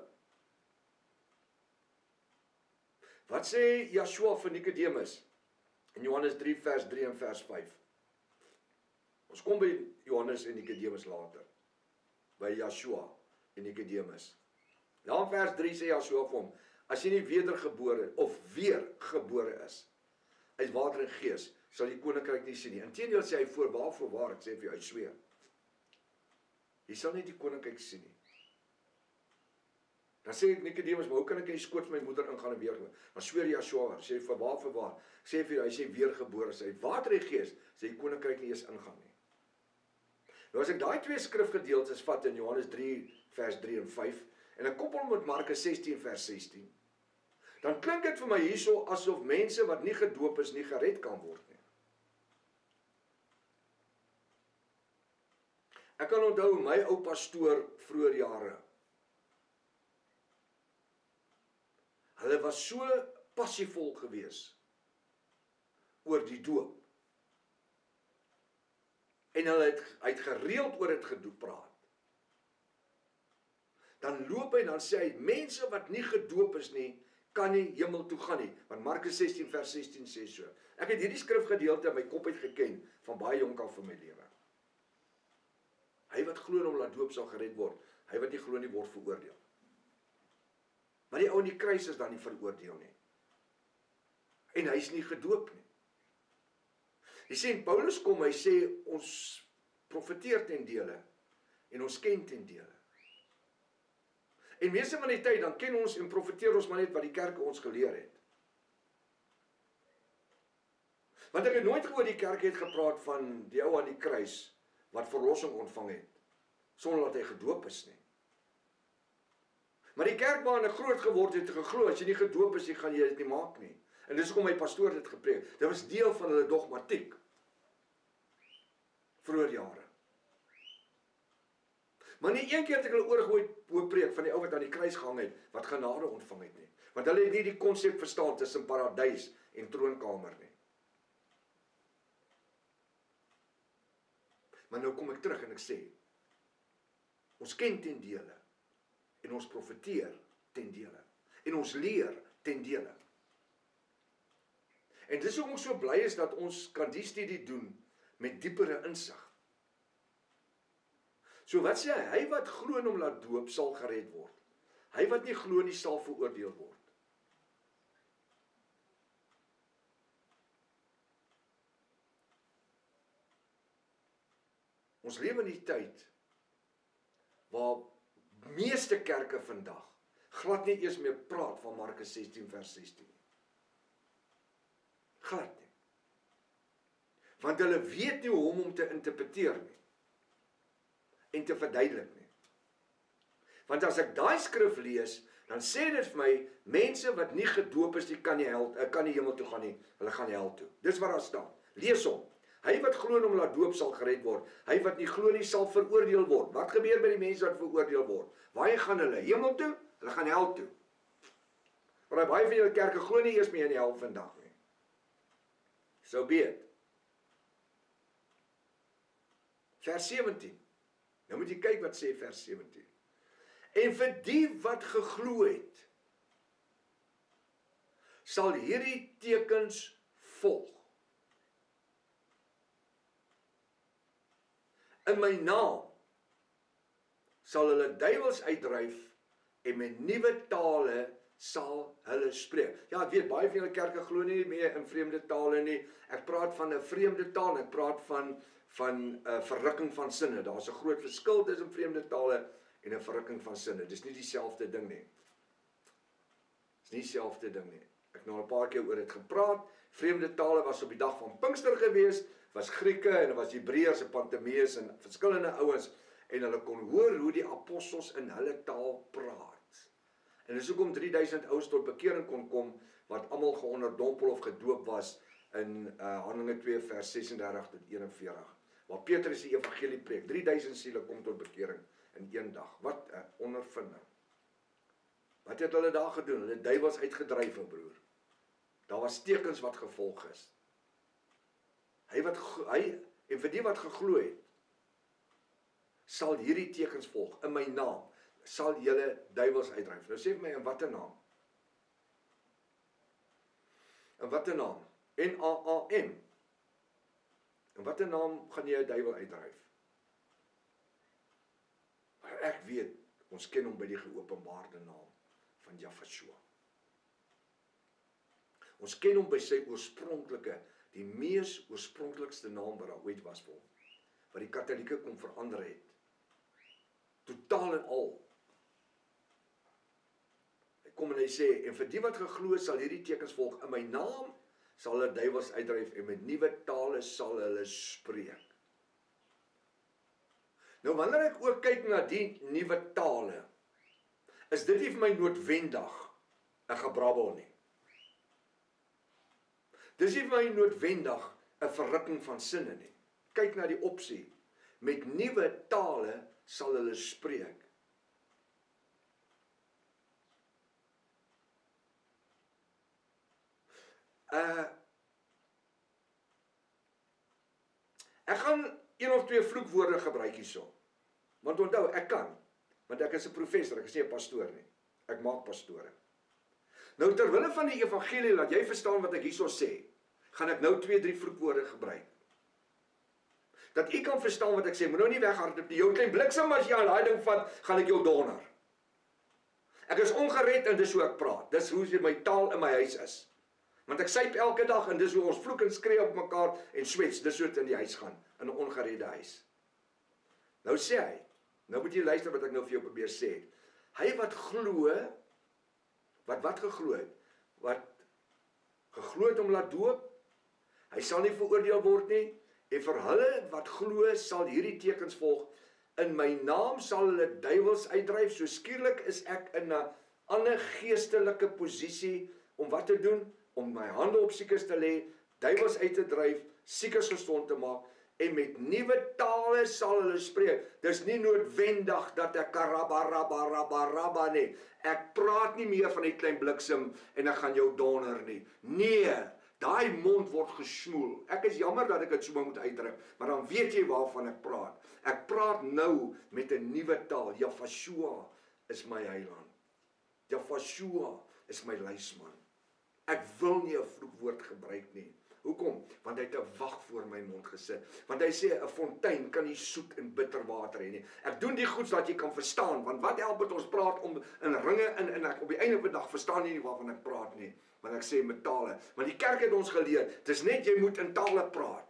Wat sê Joshua vir Nikodemus in Johannes 3 vers 3 en vers 5? Ons kom by Johannes en Nikodemus later. By Joshua en Nikodemus. Dan vers 3 sê Joshua vir hom, as jy nie wedergebore of weergebore is, uit water en gees, sal die koninkryk nie sien nie. Inteendeel sê hy voorwaar, ek sê vir jou, hy sweer. Jy sal nie die koninkryk sien nie. Dan sê Nikodemus, maar hoe kan ek in die skoot van my moeder ingaan en weergebore? Dan sweer Joshua, sê voorwaar, sê vir jou, hy sê weergebore, sê uit water en gees, sê die koninkryk nie eens ingaan nie. Nou as ek daai 2 skrifgedeeltes vat in Johannes 3 vers 3 en 5 en ek koppel met Markus 16 vers 16, dan klink dit vir my hierso asof mense wat nie gedoop is nie gered kan word nie. Ek kan onthou my ou pastoor vroeër jare. Hulle was so passievol gewees oor die doop. En hy het gereeld oor dit gepraat. Dan loop hy en dan sê hy, mense wat nie gedoop is nie, kan nie hemel toe gaan nie. Want Markus 16 vers 16 sê so. Ek het hierdie skrifgedeelte in my kop uitgeken van baie jonk af in my lewe. Hy wat glo om laat doop sal gered word, hy wat nie glo nie word veroordeel. Maar die ou in die kruis is dan nie veroordeel nie. En hy is nie gedoop nie. Jy sien, Paulus kom, hy sê, ons profeteer ten dele, en ons ken ten dele. En meeste van die tyd, dan ken ons en profeteer ons maar net wat die kerk ons geleer het. Want ek het nooit gehoor die kerk het gepraat van die ou aan die kruis, wat verlossing ontvang het, sonder dat hy gedoop is nie. Maar die kerk waarin ek groot geword het, geglo, as jy nie gedoop is, jy gaan jy dit nie maak nie. En dis hoekom my pastoor dit gepreek. Dit was deel van hulle dogmatiek. Vroeër jare. Maar nie een keer het ek hulle oorgehoor preek van die ou wat aan die kruis gehang het, wat genade ontvang het nie. Want hulle het nie die konsep verstaan tussen paradys en troonkamer nie. Maar nou kom ek terug en ek sê, ons ken ten dele, en ons profeteer ten dele, en ons leer ten dele. En dis hoekom ons so bly is dat ons kan die studie doen met diepere insig. So wat sê hy? Hy wat glo en hom laat doop sal gered word. Hy wat nie glo nie sal veroordeel word. Ons lewe in die tyd waar meeste kerke vandag glad nie eers meer praat van Markus 16 vers 16. Glad nie. Want hulle weet nie hoe om te interpreteer nie. En te verduidelik nie. Want as ek daai skrif lees, dan sê dit vir my, mense wat nie gedoop is, die kan nie hemel toe gaan nie, hulle gaan hel toe. Dis wat daar staan. Lees hom. Hy wat glo en hom laat doop sal gered word. Hy wat nie glo nie sal veroordeel word. Wat gebeur by die mense wat veroordeel word? Waar gaan hulle? Hemel toe? Hulle gaan hel toe. Maar baie van julle kerke glo nie eers meer in die hel vandag nie. So be it. Vers 17. Nou moet jy kyk wat sê vers 17. En vir die wat geglo het, sal hierdie tekens volg. In my naam sal hulle duiwels uitdryf en met nuwe tale sal hulle spreek. Ja, ek weet, baie van julle kerke glo nie meer in vreemde tale nie. Ek praat van 'n vreemde taal, ek praat van verrukking van sinne. Daar's 'n groot verskil tussen vreemde tale en 'n verrukking van sinne. Dis nie dieselfde ding nie. Dis nie dieselfde ding nie. Ek het nou 'n paar keer oor dit gepraat. Vreemde tale was op die dag van Pinkster gewees, was Grieke en dit was Hebreërs en Pantemeërs en verskillende ouens en hulle kon hoor hoe die apostels in hulle taal praat. En dis hoekom 3000 ouens tot bekering kon kom wat almal geonderdompel of gedoop was in Handelinge 2 vers 36 tot 41. Waar Petrus die evangelie preek, 3000 siele kom tot bekering in een dag. Wat 'n ondervinding. Wat het hulle daar gedoen? Hulle het duiwels uitgedryf, broer. Daar was tekens wat gevolg is. En vir die wat geglo het, sal hierdie tekens volg. In my naam sal julle duiwels uitdryf. Nou sê vir my, in watter naam? In watter naam? N-A-A-M. In watter naam gaan jy 'n duiwel uitdryf? Maar ek weet, ons ken hom by die geopenbaarde naam van Yahshua. Ons ken hom by sy oorspronklike, die mees oorspronklikste naam wat daar ooit was vir hom. Wat die Katolieke kom verander het. Totaal en al. Hy kom en hy sê, en vir die wat geglo sal hierdie tekens volg. In my naam sal hulle duiwels uitdryf en met nuwe tale sal hulle spreek. Nou wanneer ek ook kyk na die nuwe tale, is dit nie vir my noodwendig 'n gebrabbel nie. Dis nie vir my noodwendig 'n verrukking van sinne nie. Kyk na die opsie. met nuwe tale sal hulle spreek. Ek gaan een of twee vloekwoorde gebruik hierso. Want onthou, ek kan, want ek is 'n professor, ek is nie 'n pastoor nie. Ek maak pastore. Nou terwille van die evangelie, laat jy verstaan wat ek hierso sê, gaan ek nou 2-3 vloekwoorde gebruik. Dat u kan verstaan wat ek sê, moet nou nie weghardloop nie. Jou klein bliksem as jy aan daai ding vat, gaan ek jou donder. Ek is ongered en dis hoe ek praat. Dis hoe my taal in my huis is. Want ek syp elke dag en dis hoe ons vloek en skree op mekaar en swets, dis hoe dit in die huis gaan, in 'n ongeredde huis. Nou sê hy, nou moet jy luister wat ek nou vir jou probeer sê. Hy wat glo, wat geglo het, wat geglo het om laat doop, hy sal nie veroordeel word nie, en vir hulle wat glo sal hierdie tekens volg, in my naam sal hulle duiwels uitdryf, so skielik is ek in 'n ander geestelike posisie, om wat te doen? Om my hande op siekes te lê, duiwels uit te dryf, siekes gesond te maak, en met nuwe tale sal hulle spreek. Dis nie noodwendig dat ek karabba nie. Ek praat nie meer van die klein bliksem en ek gaan jou donder nie. Nee, daai mond word gesmoel. Ek is jammer dat ek dit so moet uitdruk, maar dan weet jy waarvan ek praat. Ek praat nou met 'n nuwe taal. Jafashua is my heiland. Jafashua is my lysman. Ek wil nie 'n vloekwoord gebruik nie. Hoekom? Want hy het 'n wag voor my mond gesit. Want hy sê 'n fontein kan nie soet en bitter water hê nie. Ek doen die goed sodat jy kan verstaan, want wat help dit ons praat om in ringe en ek op die einde van die dag verstaan nie waarvan ek praat nie, want ek sê met tale. Want die kerk het ons geleer, dis net jy moet in tale praat.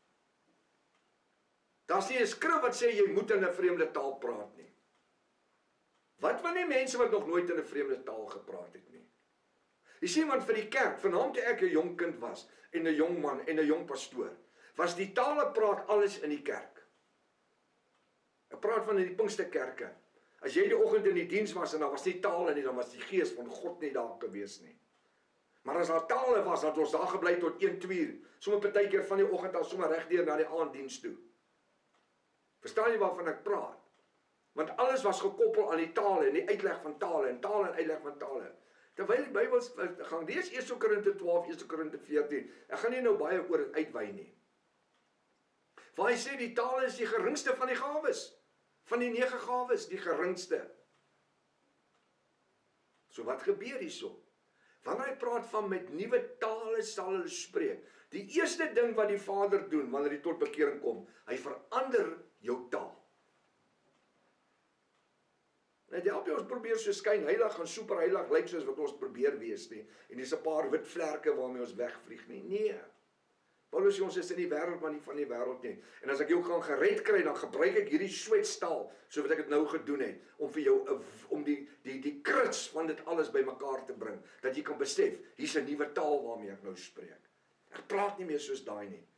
Daar's nie 'n skrif wat sê jy moet in 'n vreemde taal praat nie. Wat van die mense wat nog nooit in 'n vreemde taal gepraat het nie? Jy sien, want vir die kerk, vanavond toe ek 'n jong kind was, en 'n jong man, en 'n jong pastoor, was die tale praat alles in die kerk. Ek praat van in die Pinksterkerke. As jy die oggend in die diens was, en daar was nie tale nie, dan was die gees van God nie daar gewees nie. Maar as daar tale was, dan het ons daar gebly tot 1-2 uur, sommer partykeer van die oggend al sommer regdeur na die aanddiens toe. Verstaan jy waarvan ek praat? Want alles was gekoppel aan die tale, en die uitleg van tale, en tale en uitleg van tale. Terwyl die Bybel gaan lees 1 Korinte 12, 1 Korinte 14. Ek gaan nie nou baie oor dit uitwy nie. Waar hy sê die tale is die geringste van die gawes. Van die 9 gawes, die geringste. So wat gebeur hierso? Wanneer hy praat van met nuwe tale sal hulle spreek. Die eerste ding wat die Vader doen wanneer hy tot bekering kom, hy verander jou taal. Net help jy ons probeer so skyn heilig en superheilig lyk soos wat ons probeer wees nie. En dis 'n paar wit vlerke waarmee ons wegvlieg nie. Nee. Paulus sê ons is in die wêreld maar nie van die wêreld nie. En as ek jou gaan gered kry, dan gebruik ek hierdie swetstaal so wat ek dit nou gedoen het om vir jou om die kruts van dit alles bymekaar te bring dat jy kan besef, hier's 'n nuwe taal waarmee ek nou spreek. Ek praat nie meer soos daai nie.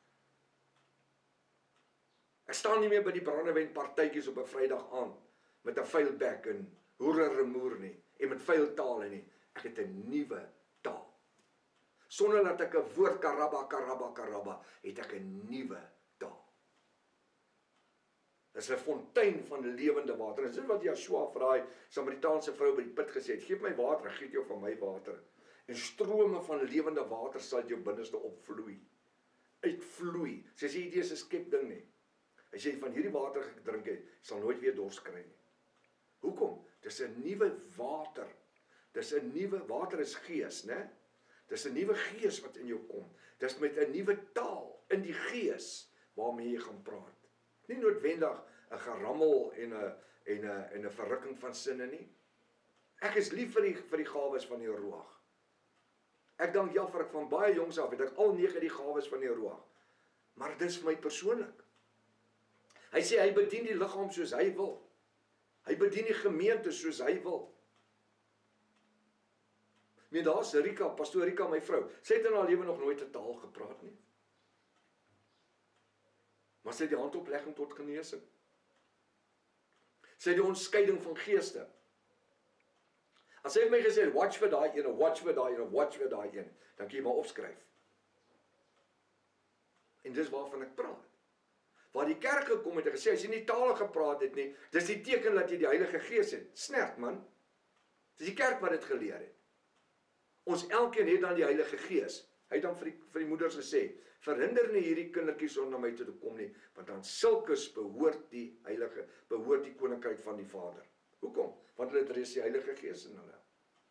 Ek staan nie meer by die brandewynpartytjies op 'n Vrydag aand met 'n vuil bek en hoereremoer nie, en met vuil tale nie. Ek het 'n nuwe taal. Sonder dat ek 'n woord karabba, het ek 'n nuwe taal. Dis 'n fontein van lewende water. Dis wat Joshua vir daai Samaritaanse vrou by die put gesê het, geef my water, ek gee jou van my water. En strome van lewende water sal uit jou binneste opvloei. Uitvloei. Sy sê nie dis 'n skep ding nie. As jy van hierdie water gedrink het, sal nooit weer dors kry nie. Hoekom? Dis 'n nuwe water. Dis 'n nuwe water is gees, né? Dis 'n nuwe gees wat in jou kom. Dis met 'n nuwe taal in die gees waarmee jy gaan praat. Nie noodwendig 'n gerammel en 'n verrukking van sinne nie. Ek is lief vir die gawes van die Ruach. Ek dank Jah vir ek van baie jongs af het ek al 9 die gawes van die Ruach. Maar dis vir my persoonlik. Hy sê hy bedien die liggaam soos hy wil. Hy bedien die gemeente soos hy wil. Meen daar's Rika, pastoor Rika, my vrou. Sy het in haar lewe nog nooit 'n taal gepraat nie. Maar sy het die handoplegging tot genesing. Sy het die onderskeiding van geeste. As sy het my gesê, watch vir daai ene, watch vir daai ene, watch vir daai ene, dan kan jy maar opskryf. En dis waarvan ek praat. waar die kerk gekom het en gesê, as jy nie tale gepraat het nie, dis die teken dat jy die Heilige Gees het. Snert man. Dis die kerk wat dit geleer het. Ons elkeen het dan die Heilige Gees. Hy het dan vir die moeders gesê, verhinder nie hierdie kindertjies om na my toe te kom nie, want aan sulkes behoort die koninkryk van die Vader. Hoekom? Want hulle het reeds die Heilige Gees in hulle.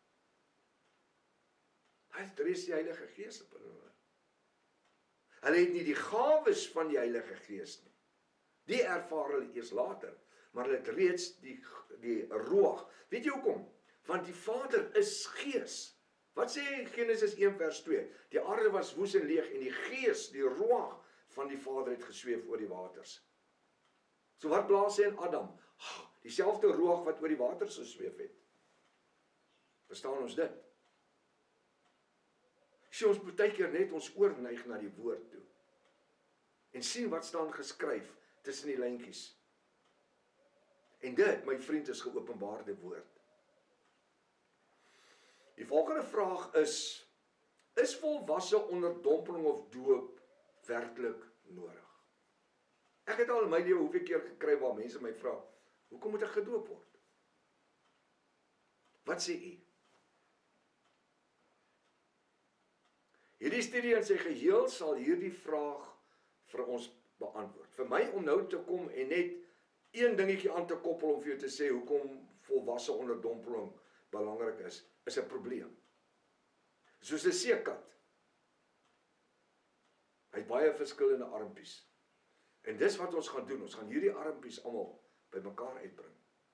Hy het reeds die Heilige Gees in hulle. Hulle het nie die gawes van die Heilige Gees nie. Die ervaar hulle eers later, maar hulle het reeds die roeg. Weet jy hoekom? Want die Vader is Gees. Wat sê Genesis 1 vers 2? Die aarde was woes en leeg en die Gees, die roeg van die Vader het gesweef oor die waters. So wat blaas hy in Adam? Dieselfde roeg wat oor die waters gesweef het. Verstaan ons dit? Sien ons baie keer net ons oorneig na die woord toe. En sien wat staan geskryf tussen die lyntjies. En dit, my vriend, is geopenbaarde woord. Die volgende vraag is volwasse onderdompeling of doop werklik nodig? Ek het al in my lewe hoeveel keer gekry waar mense my vra, hoekom moet ek gedoop word? Wat sê u? Hierdie studie in sy geheel sal hierdie vraag vir ons beantwoord. Vir my om nou te kom en net een dingetjie aan te koppel om vir jou te sê hoekom volwasse onderdompeling belangrik is 'n probleem. Soos 'n seekat. Hy het baie verskillende armpies. En dis wat ons gaan doen. Ons gaan hierdie armpies almal by mekaar uitbring.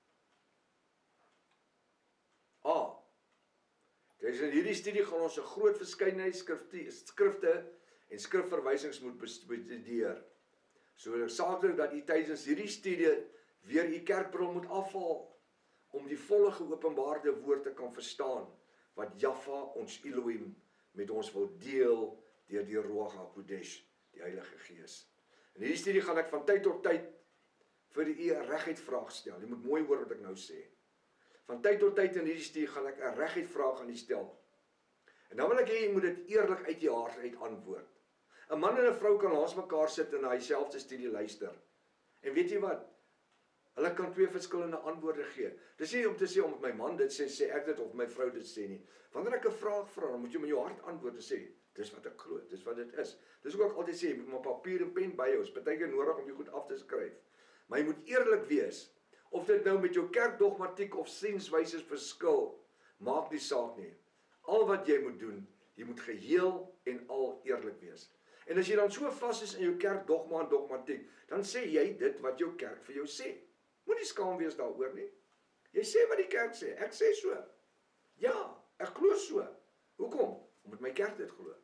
Dus in hierdie studie gaan ons 'n groot verskeidenheid skrifte en skrifverwysings moet bestudeer. So noodsaaklik dat u tydens hierdie studie weer u kerkbril moet afhaal om die volle geopenbaarde woord te kan verstaan wat Jahwe ons Elohim met ons wil deel deur die Ruach HaKodesh, die Heilige Gees. In hierdie studie gaan ek van tyd tot tyd vir u 'n reguitvraag stel. Jy moet mooi hoor wat ek nou sê. Van tyd tot tyd in hierdie studie gaan ek 'n reguitvraag aan u stel. En dan wil ek hê jy moet dit eerlik uit jou hart uit antwoord. 'n Man en 'n vrou kan langs mekaar sit en na dieselfde studie luister. En weet jy wat? Hulle kan twee verskillende antwoorde gee. Dis nie om te sê omdat my man dit sê ek dit of my vrou dit sê nie. Wanneer ek 'n vraag vra, dan moet jy met jou hart antwoord en sê, dis wat ek glo, dis wat dit is. Dis hoekom ek altyd sê, jy moet maar papier en pen by jou. Is baie keer nodig om jy goed af te skryf. Maar jy moet eerlik wees. Of dit nou met jou kerkdogmatiek of sienswyses verskil, maak nie saak nie. Al wat jy moet doen, jy moet geheel en al eerlik wees. En as jy dan so vas is in jou kerkdogma en dogmatiek, dan sê jy dit wat jou kerk vir jou sê. Moenie skaam wees daaroor nie. Jy sê wat die kerk sê. Ek sê so. Ja, ek glo so. Hoekom? Omdat my kerk dit glo.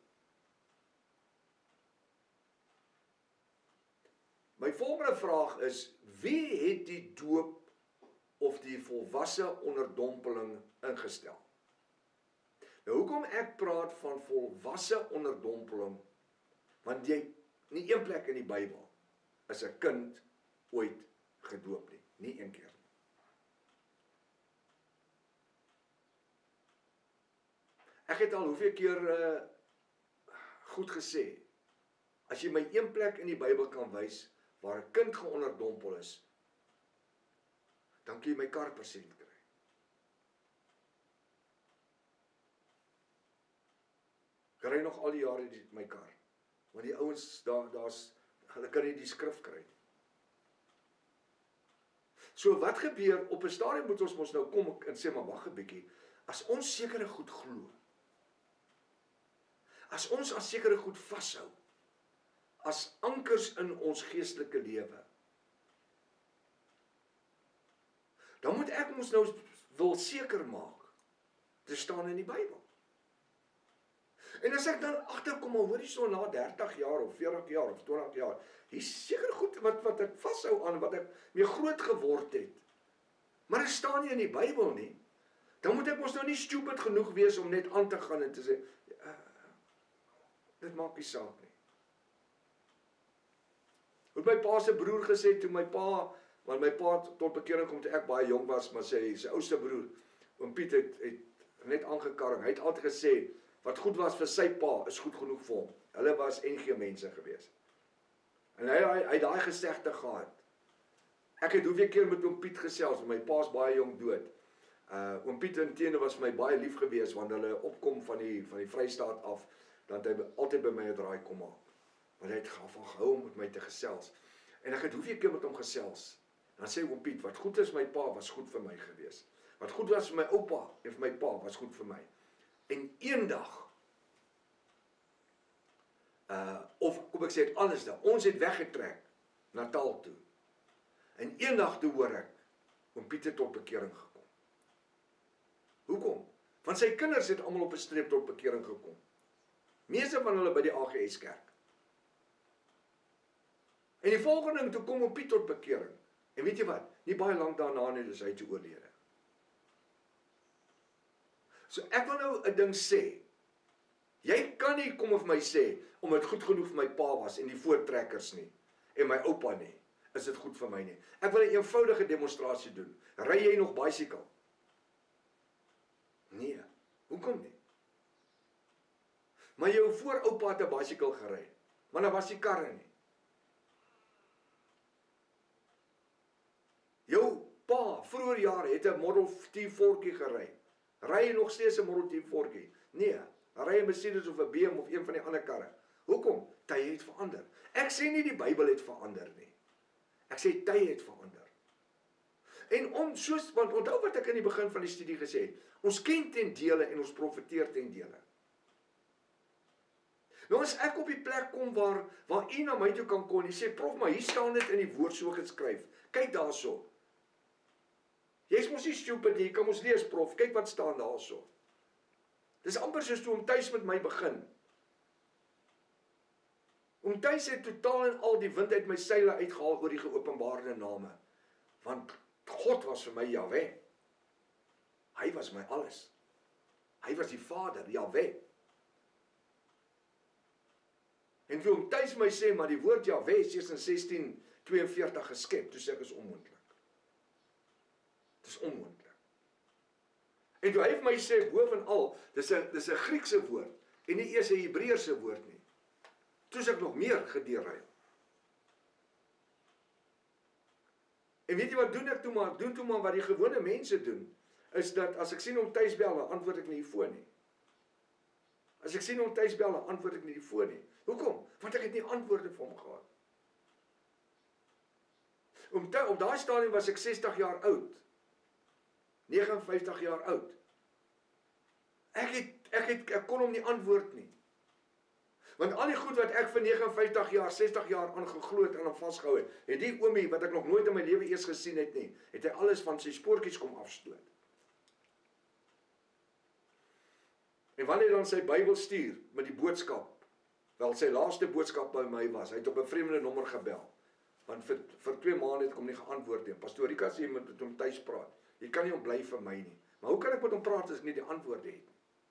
My volgende vraag is, wie het die doop of die volwasse onderdompeling ingestel? Nou hoekom ek praat van volwasse onderdompeling, want jy, nie een plek in die Bybel is 'n kind ooit gedoop nie. Nie een keer nie. Ek het al hoeveel keer goed gesê, as jy my een plek in die Bybel kan wys, waar 'n kind geonderdompel is, dan kan jy my kar persent kry. Ek ry nog al die jare my kar. Want die ouens, hulle kan nie die skrif kry nie. So wat gebeur, op 'n stadium moet ons mos nou kom en sê, maar wag 'n bietjie, as ons sekere goed glo, as ons aan sekere goed vashou, as ankers in ons geestelike lewe, dan moet ek ons nou wil seker maak, te staan in die Bybel. En as ek dan agterkom, al hoor jy so na 30 jaar of 40 jaar of 20 jaar, hier seker goed wat ek vashou aan, wat ek mee groot geword het, maar dit staan nie in die Bybel nie, dan moet ek ons nou nie stupid genoeg wees om net aan te gaan en te sê, dit maak nie saak nie. Hoe my pa se broer gesê, toe my pa, want my pa tot bekering kom toe ek baie jong was, maar sy oudste broer, oom Piet het net aangekarring, hy het altyd gesê, wat goed was vir sy pa, is goed genoeg vir hom. Hulle was NG mense gewees. En hy het daai gesegde gehad. Ek het hoeveel keer met oom Piet gesels, my pa's baie jong dood. Oom Piet inteende was vir my baie lief gewees, want hulle opkom van die Vrystaat af, dan het hy altyd by my 'n draai kom maak. Want hy het van gehou om met my te gesels. En ek het hoeveel keer met hom gesels. Dan sê oom Piet, wat goed is my pa, was goed vir my gewees. Wat goed was vir my oupa en vir my pa, was goed vir my. En eendag, of kom ek sê het andersdag, ons het weggetrek, Natal toe. En eendag toe hoor ek, oom Piet het tot bekering gekom. Hoekom? Want sy kinders het almal op 'n streep tot bekering gekom. Meeste van hulle by die AGS kerk. En die volgende ding, toe kom oom Piet tot bekering. En weet jy wat? Nie baie lank daarna nie, is hy toe oorlede. So ek wil nou 'n ding sê. Jy kan nie kom of my sê, om dit goed genoeg vir my pa was, en die voortrekkers nie, en my oupa nie, is dit goed vir my nie. Ek wil 'n eenvoudige demonstrasie doen. Ry jy nog bicycle? Nee, hoekom nie? Maar jou vooroupa het 'n bicycle gery, maar daar was nie karre nie. Jou pa, vroeër jare, het 'n Model T voertjie gery. Ry jy nog steeds 'n Model T voertjie? Nee, dan ry jy 'n Mercedes of 'n BMW of een van die ander karre. Hoekom? Tye het verander. Ek sê nie die Bybel het verander nie. Ek sê tye het verander. En want onthou wat ek in die begin van die studie gesê het, ons ken ten dele en ons profeteer ten dele. Nou as ek op die plek kom waar u na my toe kan kom en jy sê, prof, maar hier staan dit in die woord so geskryf. Kyk daarso. Jy's mos nie stupid nie, jy kan mos lees, prof, kyk wat staan daarso. Dis amper soos toe om tuis met my begin. Om tuis het totaal en al die wind uit my seile uitgehaal oor die geopenbaarde name. Want God was vir my Jahwe. Hy was my alles. Hy was die Vader, Jahwe. En toe om tuis my sê, maar die woord Jahwe is eers in 1642 geskep, toe sê ek is onmoontlik. Dit is onmoontlik. En toe hy vir my sê, bovenal, dis 'n Griekse woord, en nie eers 'n Hebreëse woord nie. Toe is ek nog meer gedeurruil. En weet jy wat doen ek toe maar? Doen toe maar wat die gewone mense doen, is dat as ek sien hom tuis bel, dan antwoord ek nie die foon nie. As ek sien hom tuis bel, dan antwoord ek nie die foon nie. Hoekom? Want ek het nie antwoorde vir hom gehad. Op daai stadium was ek 60 jaar oud. 59 jaar oud. Ek kon hom nie antwoord nie. Want al die goed wat ek vir 59 jaar, 60 jaar aangeglo het en hom vasgehou het die oomie wat ek nog nooit in my lewe eers gesien het nie, het hy alles van sy spoortjies kom afstoot. En wanneer dan sy Bybel stuur met die boodskap, wel sy laaste boodskap by my was, hy het op 'n vreemde nommer gebel. Want vir 2 maande het ek hom nie geantwoord nie. Pastoor Rika sê jy moet met hom tuis praat. Jy kan nie ontbly vir my nie. Maar hoe kan ek met hom praat as ek nie die antwoorde het nie?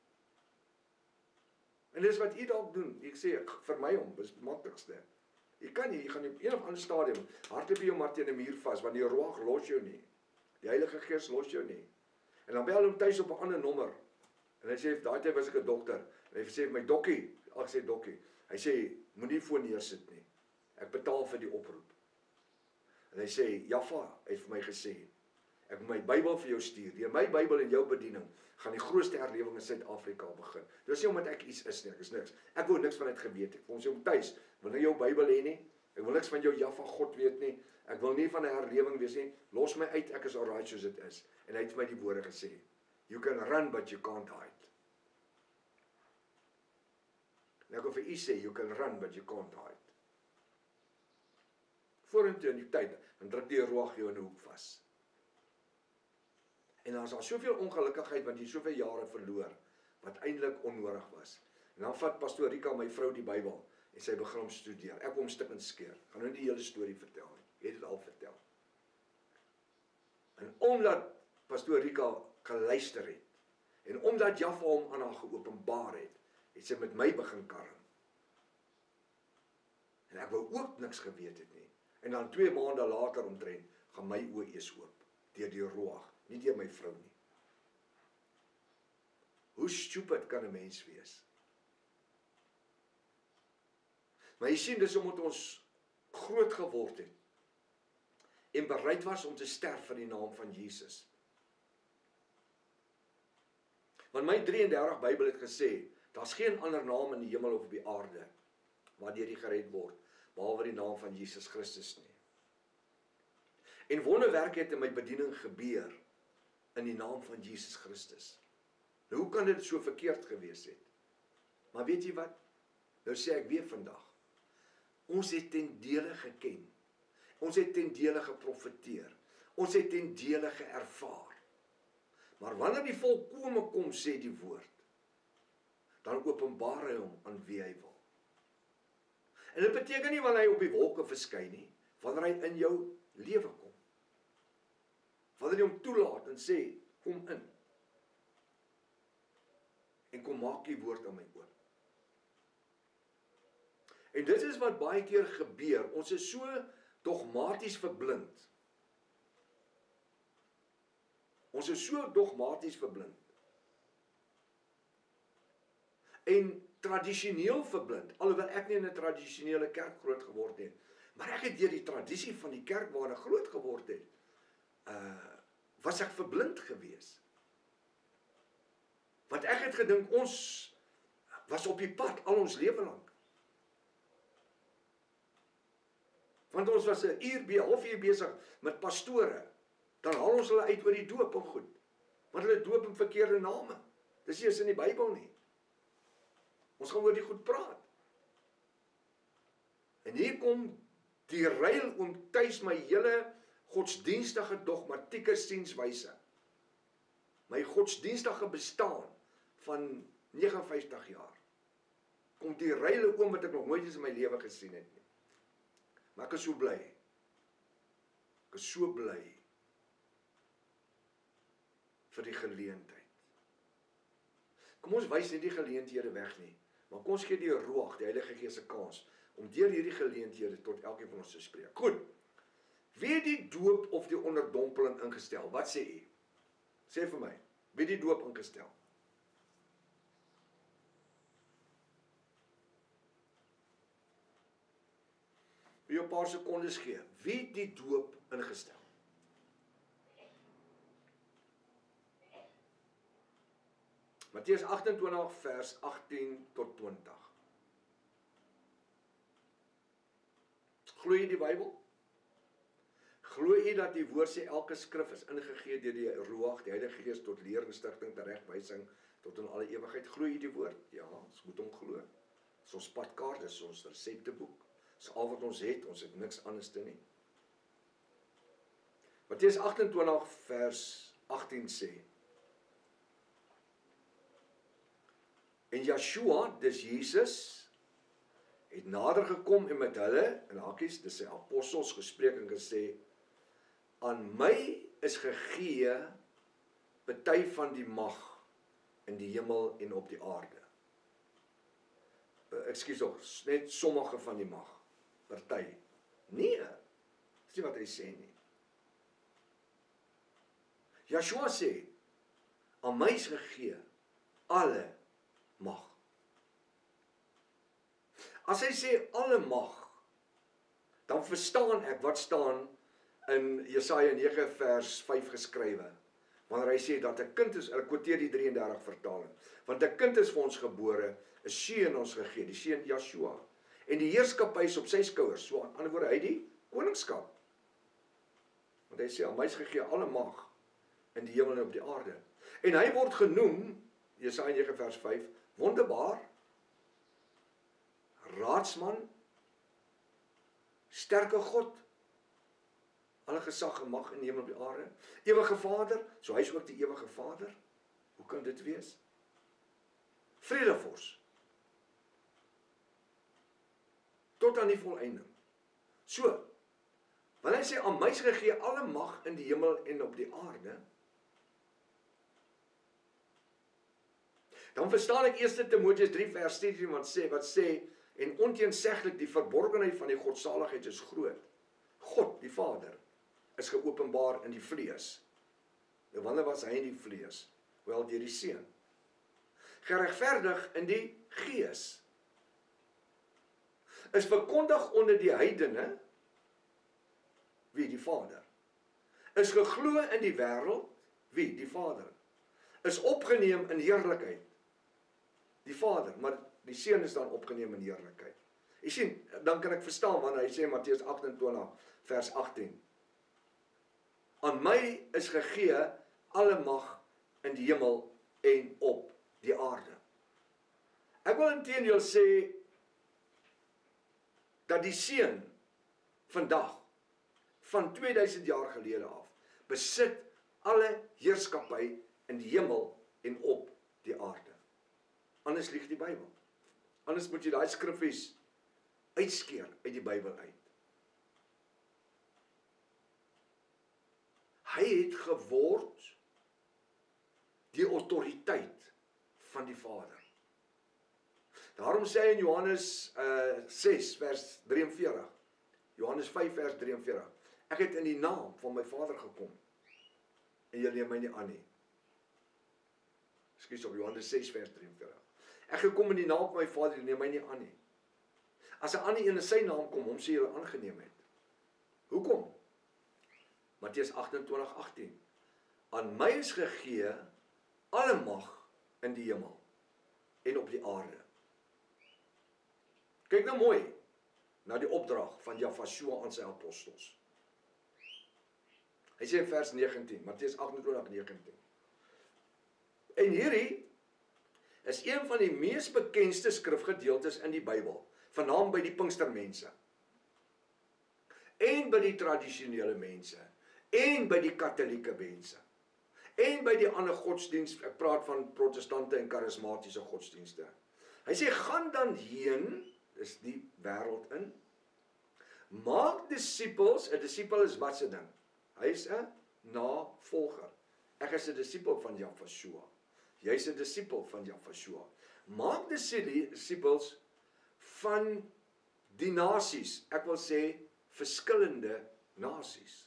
En dis wat u dalk doen. Ek sê vir my hom, dis die maklikste. Jy kan nie, jy gaan op een of ander stadium hardloop jy jou maar teen 'n muur vas, want die Ruach los jou nie. Die Heilige Gees los jou nie. En dan bel hom tuis op 'n ander nommer. En hy sê daai tyd was ek 'n dokter. En hy sê vir my dokkie, ek sê dokkie. Hy sê moenie foon neersit nie. Ek betaal vir die oproep. En hy sê Jaffa het vir my gesê ek moet my Bybel vir jou stuur. Deur my Bybel en jou bediening gaan die grootste herlewing in Suid-Afrika begin. Dis nie omdat ek iets is nie, ek is niks. Ek wou niks van dit geweet het. Kom sê om tuis, wil nie jou Bybel hê nie. Ek wil niks van jou Jaffa God weet nie. Ek wil nie van 'n herlewing wees nie. Los my uit, ek is alright soos dit is. En hy het vir my die woorde gesê. You can run but you can't hide. En ek wil vir u sê, you can run but you can't hide. Vorentoe in die tyd, dan druk die Ruach jou in 'n hoek vas. En dan is daar soveel ongelukkigheid, want jy soveel jare verloor, wat eintlik onnodig was. En dan vat Pastoor Rika, my vrou, die Bybel, en sy begin hom studeer. Ek wil hom stik en skeer. Ek gaan nou nie die hele storie vertel nie. Jy het dit al vertel. En omdat Pastoor Rika geluister het, en omdat Jaffa hom aan haar geopenbaar het sy met my begin karring. En ek wou ook niks geweet het nie. En dan 2 maande later omtrent, gaan my oë eers oop, deur die Ruach, nie deur my vrou nie. Hoe stupid kan 'n mens wees? Maar jy sien, dis omdat ons groot geword het en bereid was om te sterf vir die naam van Jesus. Want my 33 Bybel het gesê, daar's geen ander naam in die hemel of op die aarde waardeur jy gered word, behalwe die naam van Jesus Christus nie. En wonderwerke het in my bediening gebeur in die naam van Jesus Christus. Nou, hoe kan dit so verkeerd gewees het? Maar weet jy wat? Nou sê ek weer vandag, ons het ten dele geken, ons het ten dele geprofeteer, ons het ten dele geervaar. Maar wanneer die volkome kom, sê die woord, dan openbaar hy hom aan wie hy wil. En dit beteken nie wanneer hy op die wolke verskyn nie, wanneer hy in jou lewe kom. Wanneer hy hom toelaat en sê, kom in. En kom maak die woord aan my oop. En dit is wat baie keer gebeur. Ons is so dogmaties verblind. Ons is so dogmaties verblind. En tradisioneel verblind, alhoewel ek nie in 'n tradisionele kerk groot geword het, maar ek het deur die tradisie van die kerk waarin ek groot geword het, was ek verblind gewees. Want ek het gedink, ons was op die pad al ons lewe lank. Want ons was 'n halfuur besig met pastore, dan haal ons hulle uit oor die doop en goed. Want hulle doop in verkeerde name. Dis nie eens in die Bybel nie. Ons gaan oor die goed praat. En hier kom die ruil om tuis my hele godsdienstige dogmatieke sienswyse. My godsdienstige bestaan van 59 jaar. Kom die ruile oom wat ek nog nooit eens in my lewe gesien het nie. Maar ek is so bly. Ek is so bly vir die geleentheid. Kom ons wys nie die geleenthede weg nie, maar kom ons gee die Ruach, die Heilige Gees se kans om deur hierdie geleenthede tot elkeen van ons te spreek. Goed. Wie het die doop of die onderdompeling ingestel? Wat sê u? Sê vir my, wie het die doop ingestel? Wie 'n paar sekondes gee. Wie het die doop ingestel? Matteus 28 vers 18 tot 20. Glo jy die Bybel? Glo jy dat die woord sê elke skrif is ingegee deur die Ruach, die Heilige Gees tot leer en stigting, teregwysing tot in alle ewigheid? Glo jy die woord? Ja, ons moet hom glo. Dis ons padkaart, dis ons resepteboek. Dis al wat ons het niks anders te nie. Matteus 28 vers 18 sê: En Yeshua, dis Jesus, het nader gekom en met hulle, en hakies, dis sy apostels gespreek en gesê, aan my is gegee party van die mag in die hemel en op die aarde. Net sommige van die mag, party. Nee, dis nie wat hy sê nie. Yeshua sê, aan my is gegee alle mag. As hy sê alle mag, dan verstaan ek wat staan in Jesaja 9 vers 5 geskrywe. Wanneer hy sê dat 'n kind is, ek quoteer die 33 vertaling, want 'n kind is vir ons gebore, 'n seun ons gegee, die seun Yeshua. En die heerskappy is op sy skouers, so aan ander woorde, hy die koningskap. Want hy sê, aan my is gegee alle mag in die hemel en op die aarde. En hy word genoem, Jesaja 9 vers 5, wonderbaar, raadsman, sterke God, alle gesag en mag in die hemel en op die aarde, ewige Vader, so hy is ook die ewige Vader. Hoe kan dit wees? Vredevors, tot aan die volleinding. So, wanneer hy sê, aan my is gegee alle mag in die hemel en op die aarde, dan verstaan ek 1 Timoteus 3 vers 10 wat sê, en onteenseglik die verborgenheid van die godsaligheid is groot. God, die Vader, is geopenbaar in die vlees. En wanneer was hy in die vlees? Wel, deur die Seun. Geregverdig in die Gees. is verkondig onder die heidene, wie? Die Vader. Is geglo in die wêreld, wie? Die Vader. Is opgeneem in heerlikheid, die Vader, maar die Seun is dan opgeneem in heerlikheid. Jy sien, dan kan ek verstaan wanneer hy sê Matteus 28 vers 18. Aan my is gegee alle mag in die hemel en op die aarde. Ek wil inteendeel sê dat die Seun vandag van 2000 jaar gelede af besit alle heerskappy in die hemel en op die aarde. Anders lieg die Bybel. Anders moet jy daai skriffies uitskeer uit die Bybel uit. Hy het geword die autoriteit van die Vader. Daarom sê hy in Johannes 6 vers 43, Johannes 5 vers 43, ek het in die naam van my Vader gekom, en julle neem my nie aan nie. Ekskuus, op Johannes 6 vers 43. Ek gekom in die naam van my Vader, julle neem my nie aan nie. As 'n ander een in sy naam kom, hom sê julle aangeneem het. Hoekom? Matteus 28:18. Aan my is gegee alle mag in die hemel en op die aarde. Kyk nou mooi na die opdrag van Jahweh aan sy apostels. Hy sê in vers 19, Matteus 28:19. En hierdie is een van die mees bekendste skrifgedeeltes in die Bybel, veral by die Pinkstermense, en by die tradisionele mense, en by die Katolieke mense, en by die ander godsdienst, ek praat van protestante en charismatiese godsdienste. Hy sê, gaan dan heen, is die wêreld in, maak disippels, 'n disipel is wat se ding? Hy is 'n navolger. Ek is 'n disipel van Jahweh. Jy is 'n disipel van Jahweh. Maak disippels van die nasies, ek wil sê verskillende nasies.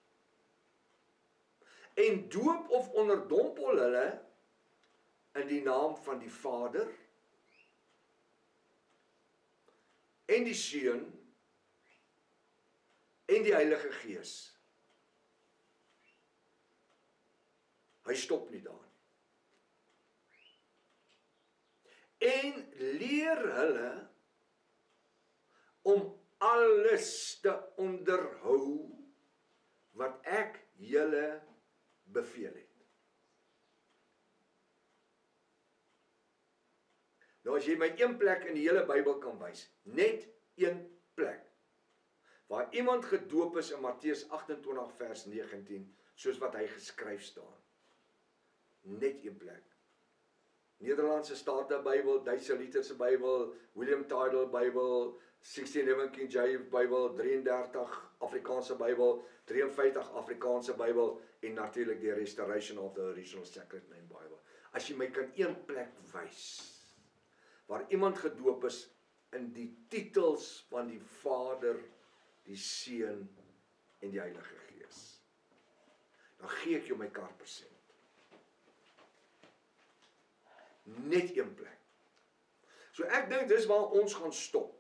En doop of onderdompel hulle in die naam van die Vader en die Seun en die Heilige Gees. Hy stop nie daar. En leer hulle om alles te onderhou wat ek julle beveel het. Nou as jy my een plek in die hele Bybel kan wys, net een plek, waar iemand gedoop is in Matteus 28 vers 19, soos wat hy geskryf staan. Net een plek. Nederlandse Staten Bybel, Duitse Lutherse Bybel, William Tyndale Bybel, 1611 King James Bybel, 33 Afrikaanse Bybel, 53 Afrikaanse Bybel en natuurlik die Restoration of the Original Sacred Name Bible. As jy my kan een plek wys waar iemand gedoop is in die titels van die Vader, die Seun en die Heilige Gees, dan gee ek jou my karpersent. Net een plek. So ek dink dis waar ons gaan stop.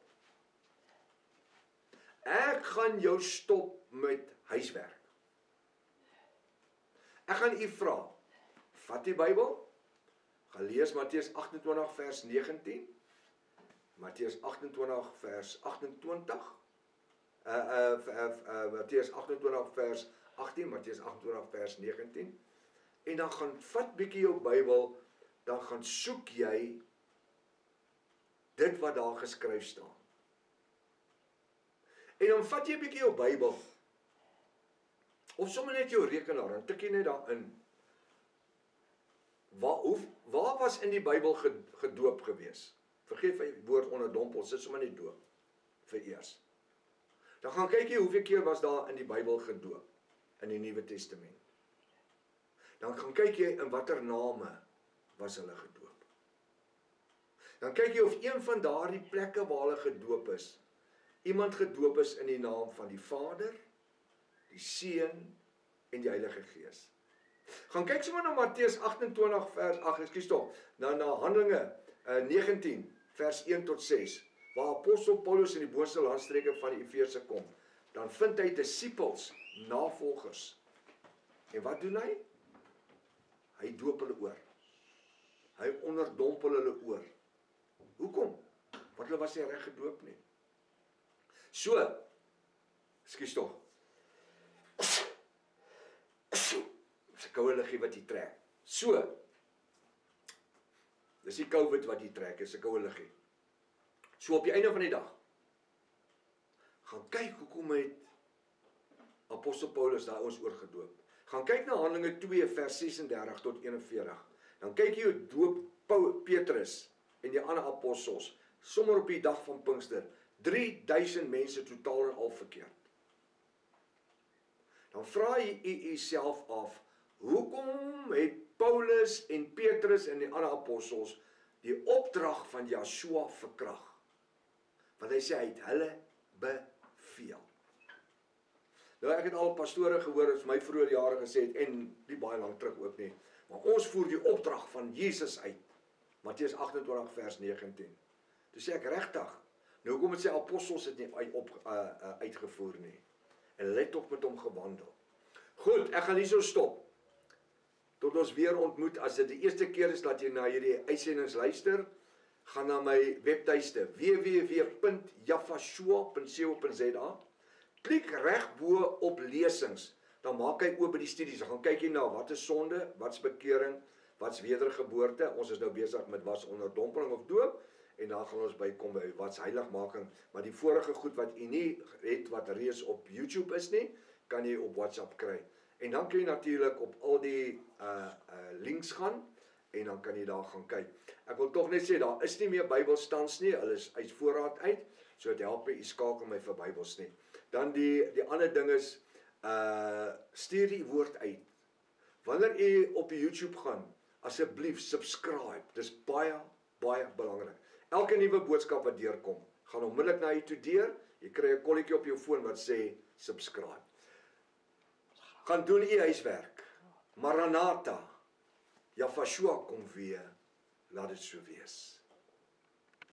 Ek gaan jou stop met huiswerk. Ek gaan u vra, vat die Bybel, gaan lees Matteus 28 vers 19, Matteus 28 vers 28, Matteus 28 vers 18, Matteus 28 vers 19, en dan gaan vat bietjie jou Bybel, dan gaan soek jy dit wat daar geskryf staan. En dan vat jy bietjie jou Bybel, of sommer net jou rekenaar, en tik jy net daarin, waar was in die Bybel gedoop gewees? Vergeet van die woord onderdompel, sit sommer net doop, vir eers. Dan gaan kyk jy hoeveel keer was daar in die Bybel gedoop, in die Nuwe Testament. Dan gaan kyk jy in watter name was hulle gedoop. Dan kyk jy of een van daardie plekke waar hulle gedoop is, iemand gedoop is in die naam van die Vader, die Seun en die Heilige Gees. Gaan kyk sommer na Matteus 28 vers, na Handelinge 19 vers 1 tot 6. waar apostel Paulus in die boonste landstreke van die Efese kom, dan vind hy disippels, navolgers. En wat doen hy? Hy doop hulle oor. Hy onderdompel hulle oor. Hoekom? Want hulle was nie reg gedoop nie. So, ekskuus tog. Dis 'n koue luggie wat jy trek. So, dis die COVID wat jy trek, is 'n koue luggie. So op die einde van die dag, gaan kyk hoekom het apostel Paulus daai ons oorgedoop. Gaan kyk na Handelinge 2 vers 36 tot 41. Dan kyk jy hoe doop Petrus en die ander apostels, sommer op die dag van Pinkster, 3000 mense totaal en al verkeerd. Dan vra jy jouself af, hoekom het Paulus en Petrus en die ander apostels die opdrag van Joshua verkrag? Want hy sê hy het hulle beveel. Nou ek het al pastore gehoor as my vroeë jare gesê het, en nie baie lank terug ook nie, maar ons voer die opdrag van Jesus uit. Matteus 28 vers 19. Toe sê ek regtig, nou hoekom het sy apostels dit nie uitgevoer nie? En hulle het tog met hom gewandel. Goed, ek gaan hier so stop. Tot ons weer ontmoet, as dit die eerste keer is dat jy na hierdie uitsendings luister, gaan na my webtuiste www.javashua.co.za. Klik regbo op lesings, dan maak hy oop by die studies. Dan gaan kyk jy na wat is sonde, wat is bekering, wat is wedergeboorte. Ons is nou besig met wat is onderdompeling of doop, en dan gaan ons bykom by wat is heiligmaking. Maar die vorige goed wat jy nie het, wat reeds op YouTube is nie, kan jy op WhatsApp kry. En dan kan jy natuurlik op al die links gaan, en dan kan jy daar gaan kyk. Ek wil tog net sê, daar is nie meer Bybelstands nie, hulle is uit voorraad uit, so het help my, jy skakel my vir Bybels nie. Dan die ander ding is, stuur die woord uit. Wanneer jy op die YouTube gaan, asseblief subscribe, dis baie, baie belangrik. Elke nuwe boodskap wat deurkom, gaan onmiddellik na jy toe deur, jy kry 'n kolletjie op jou foon wat sê, subscribe. Gaan doen jy huiswerk. Maranatha, Javashua kom weer, laat dit so wees.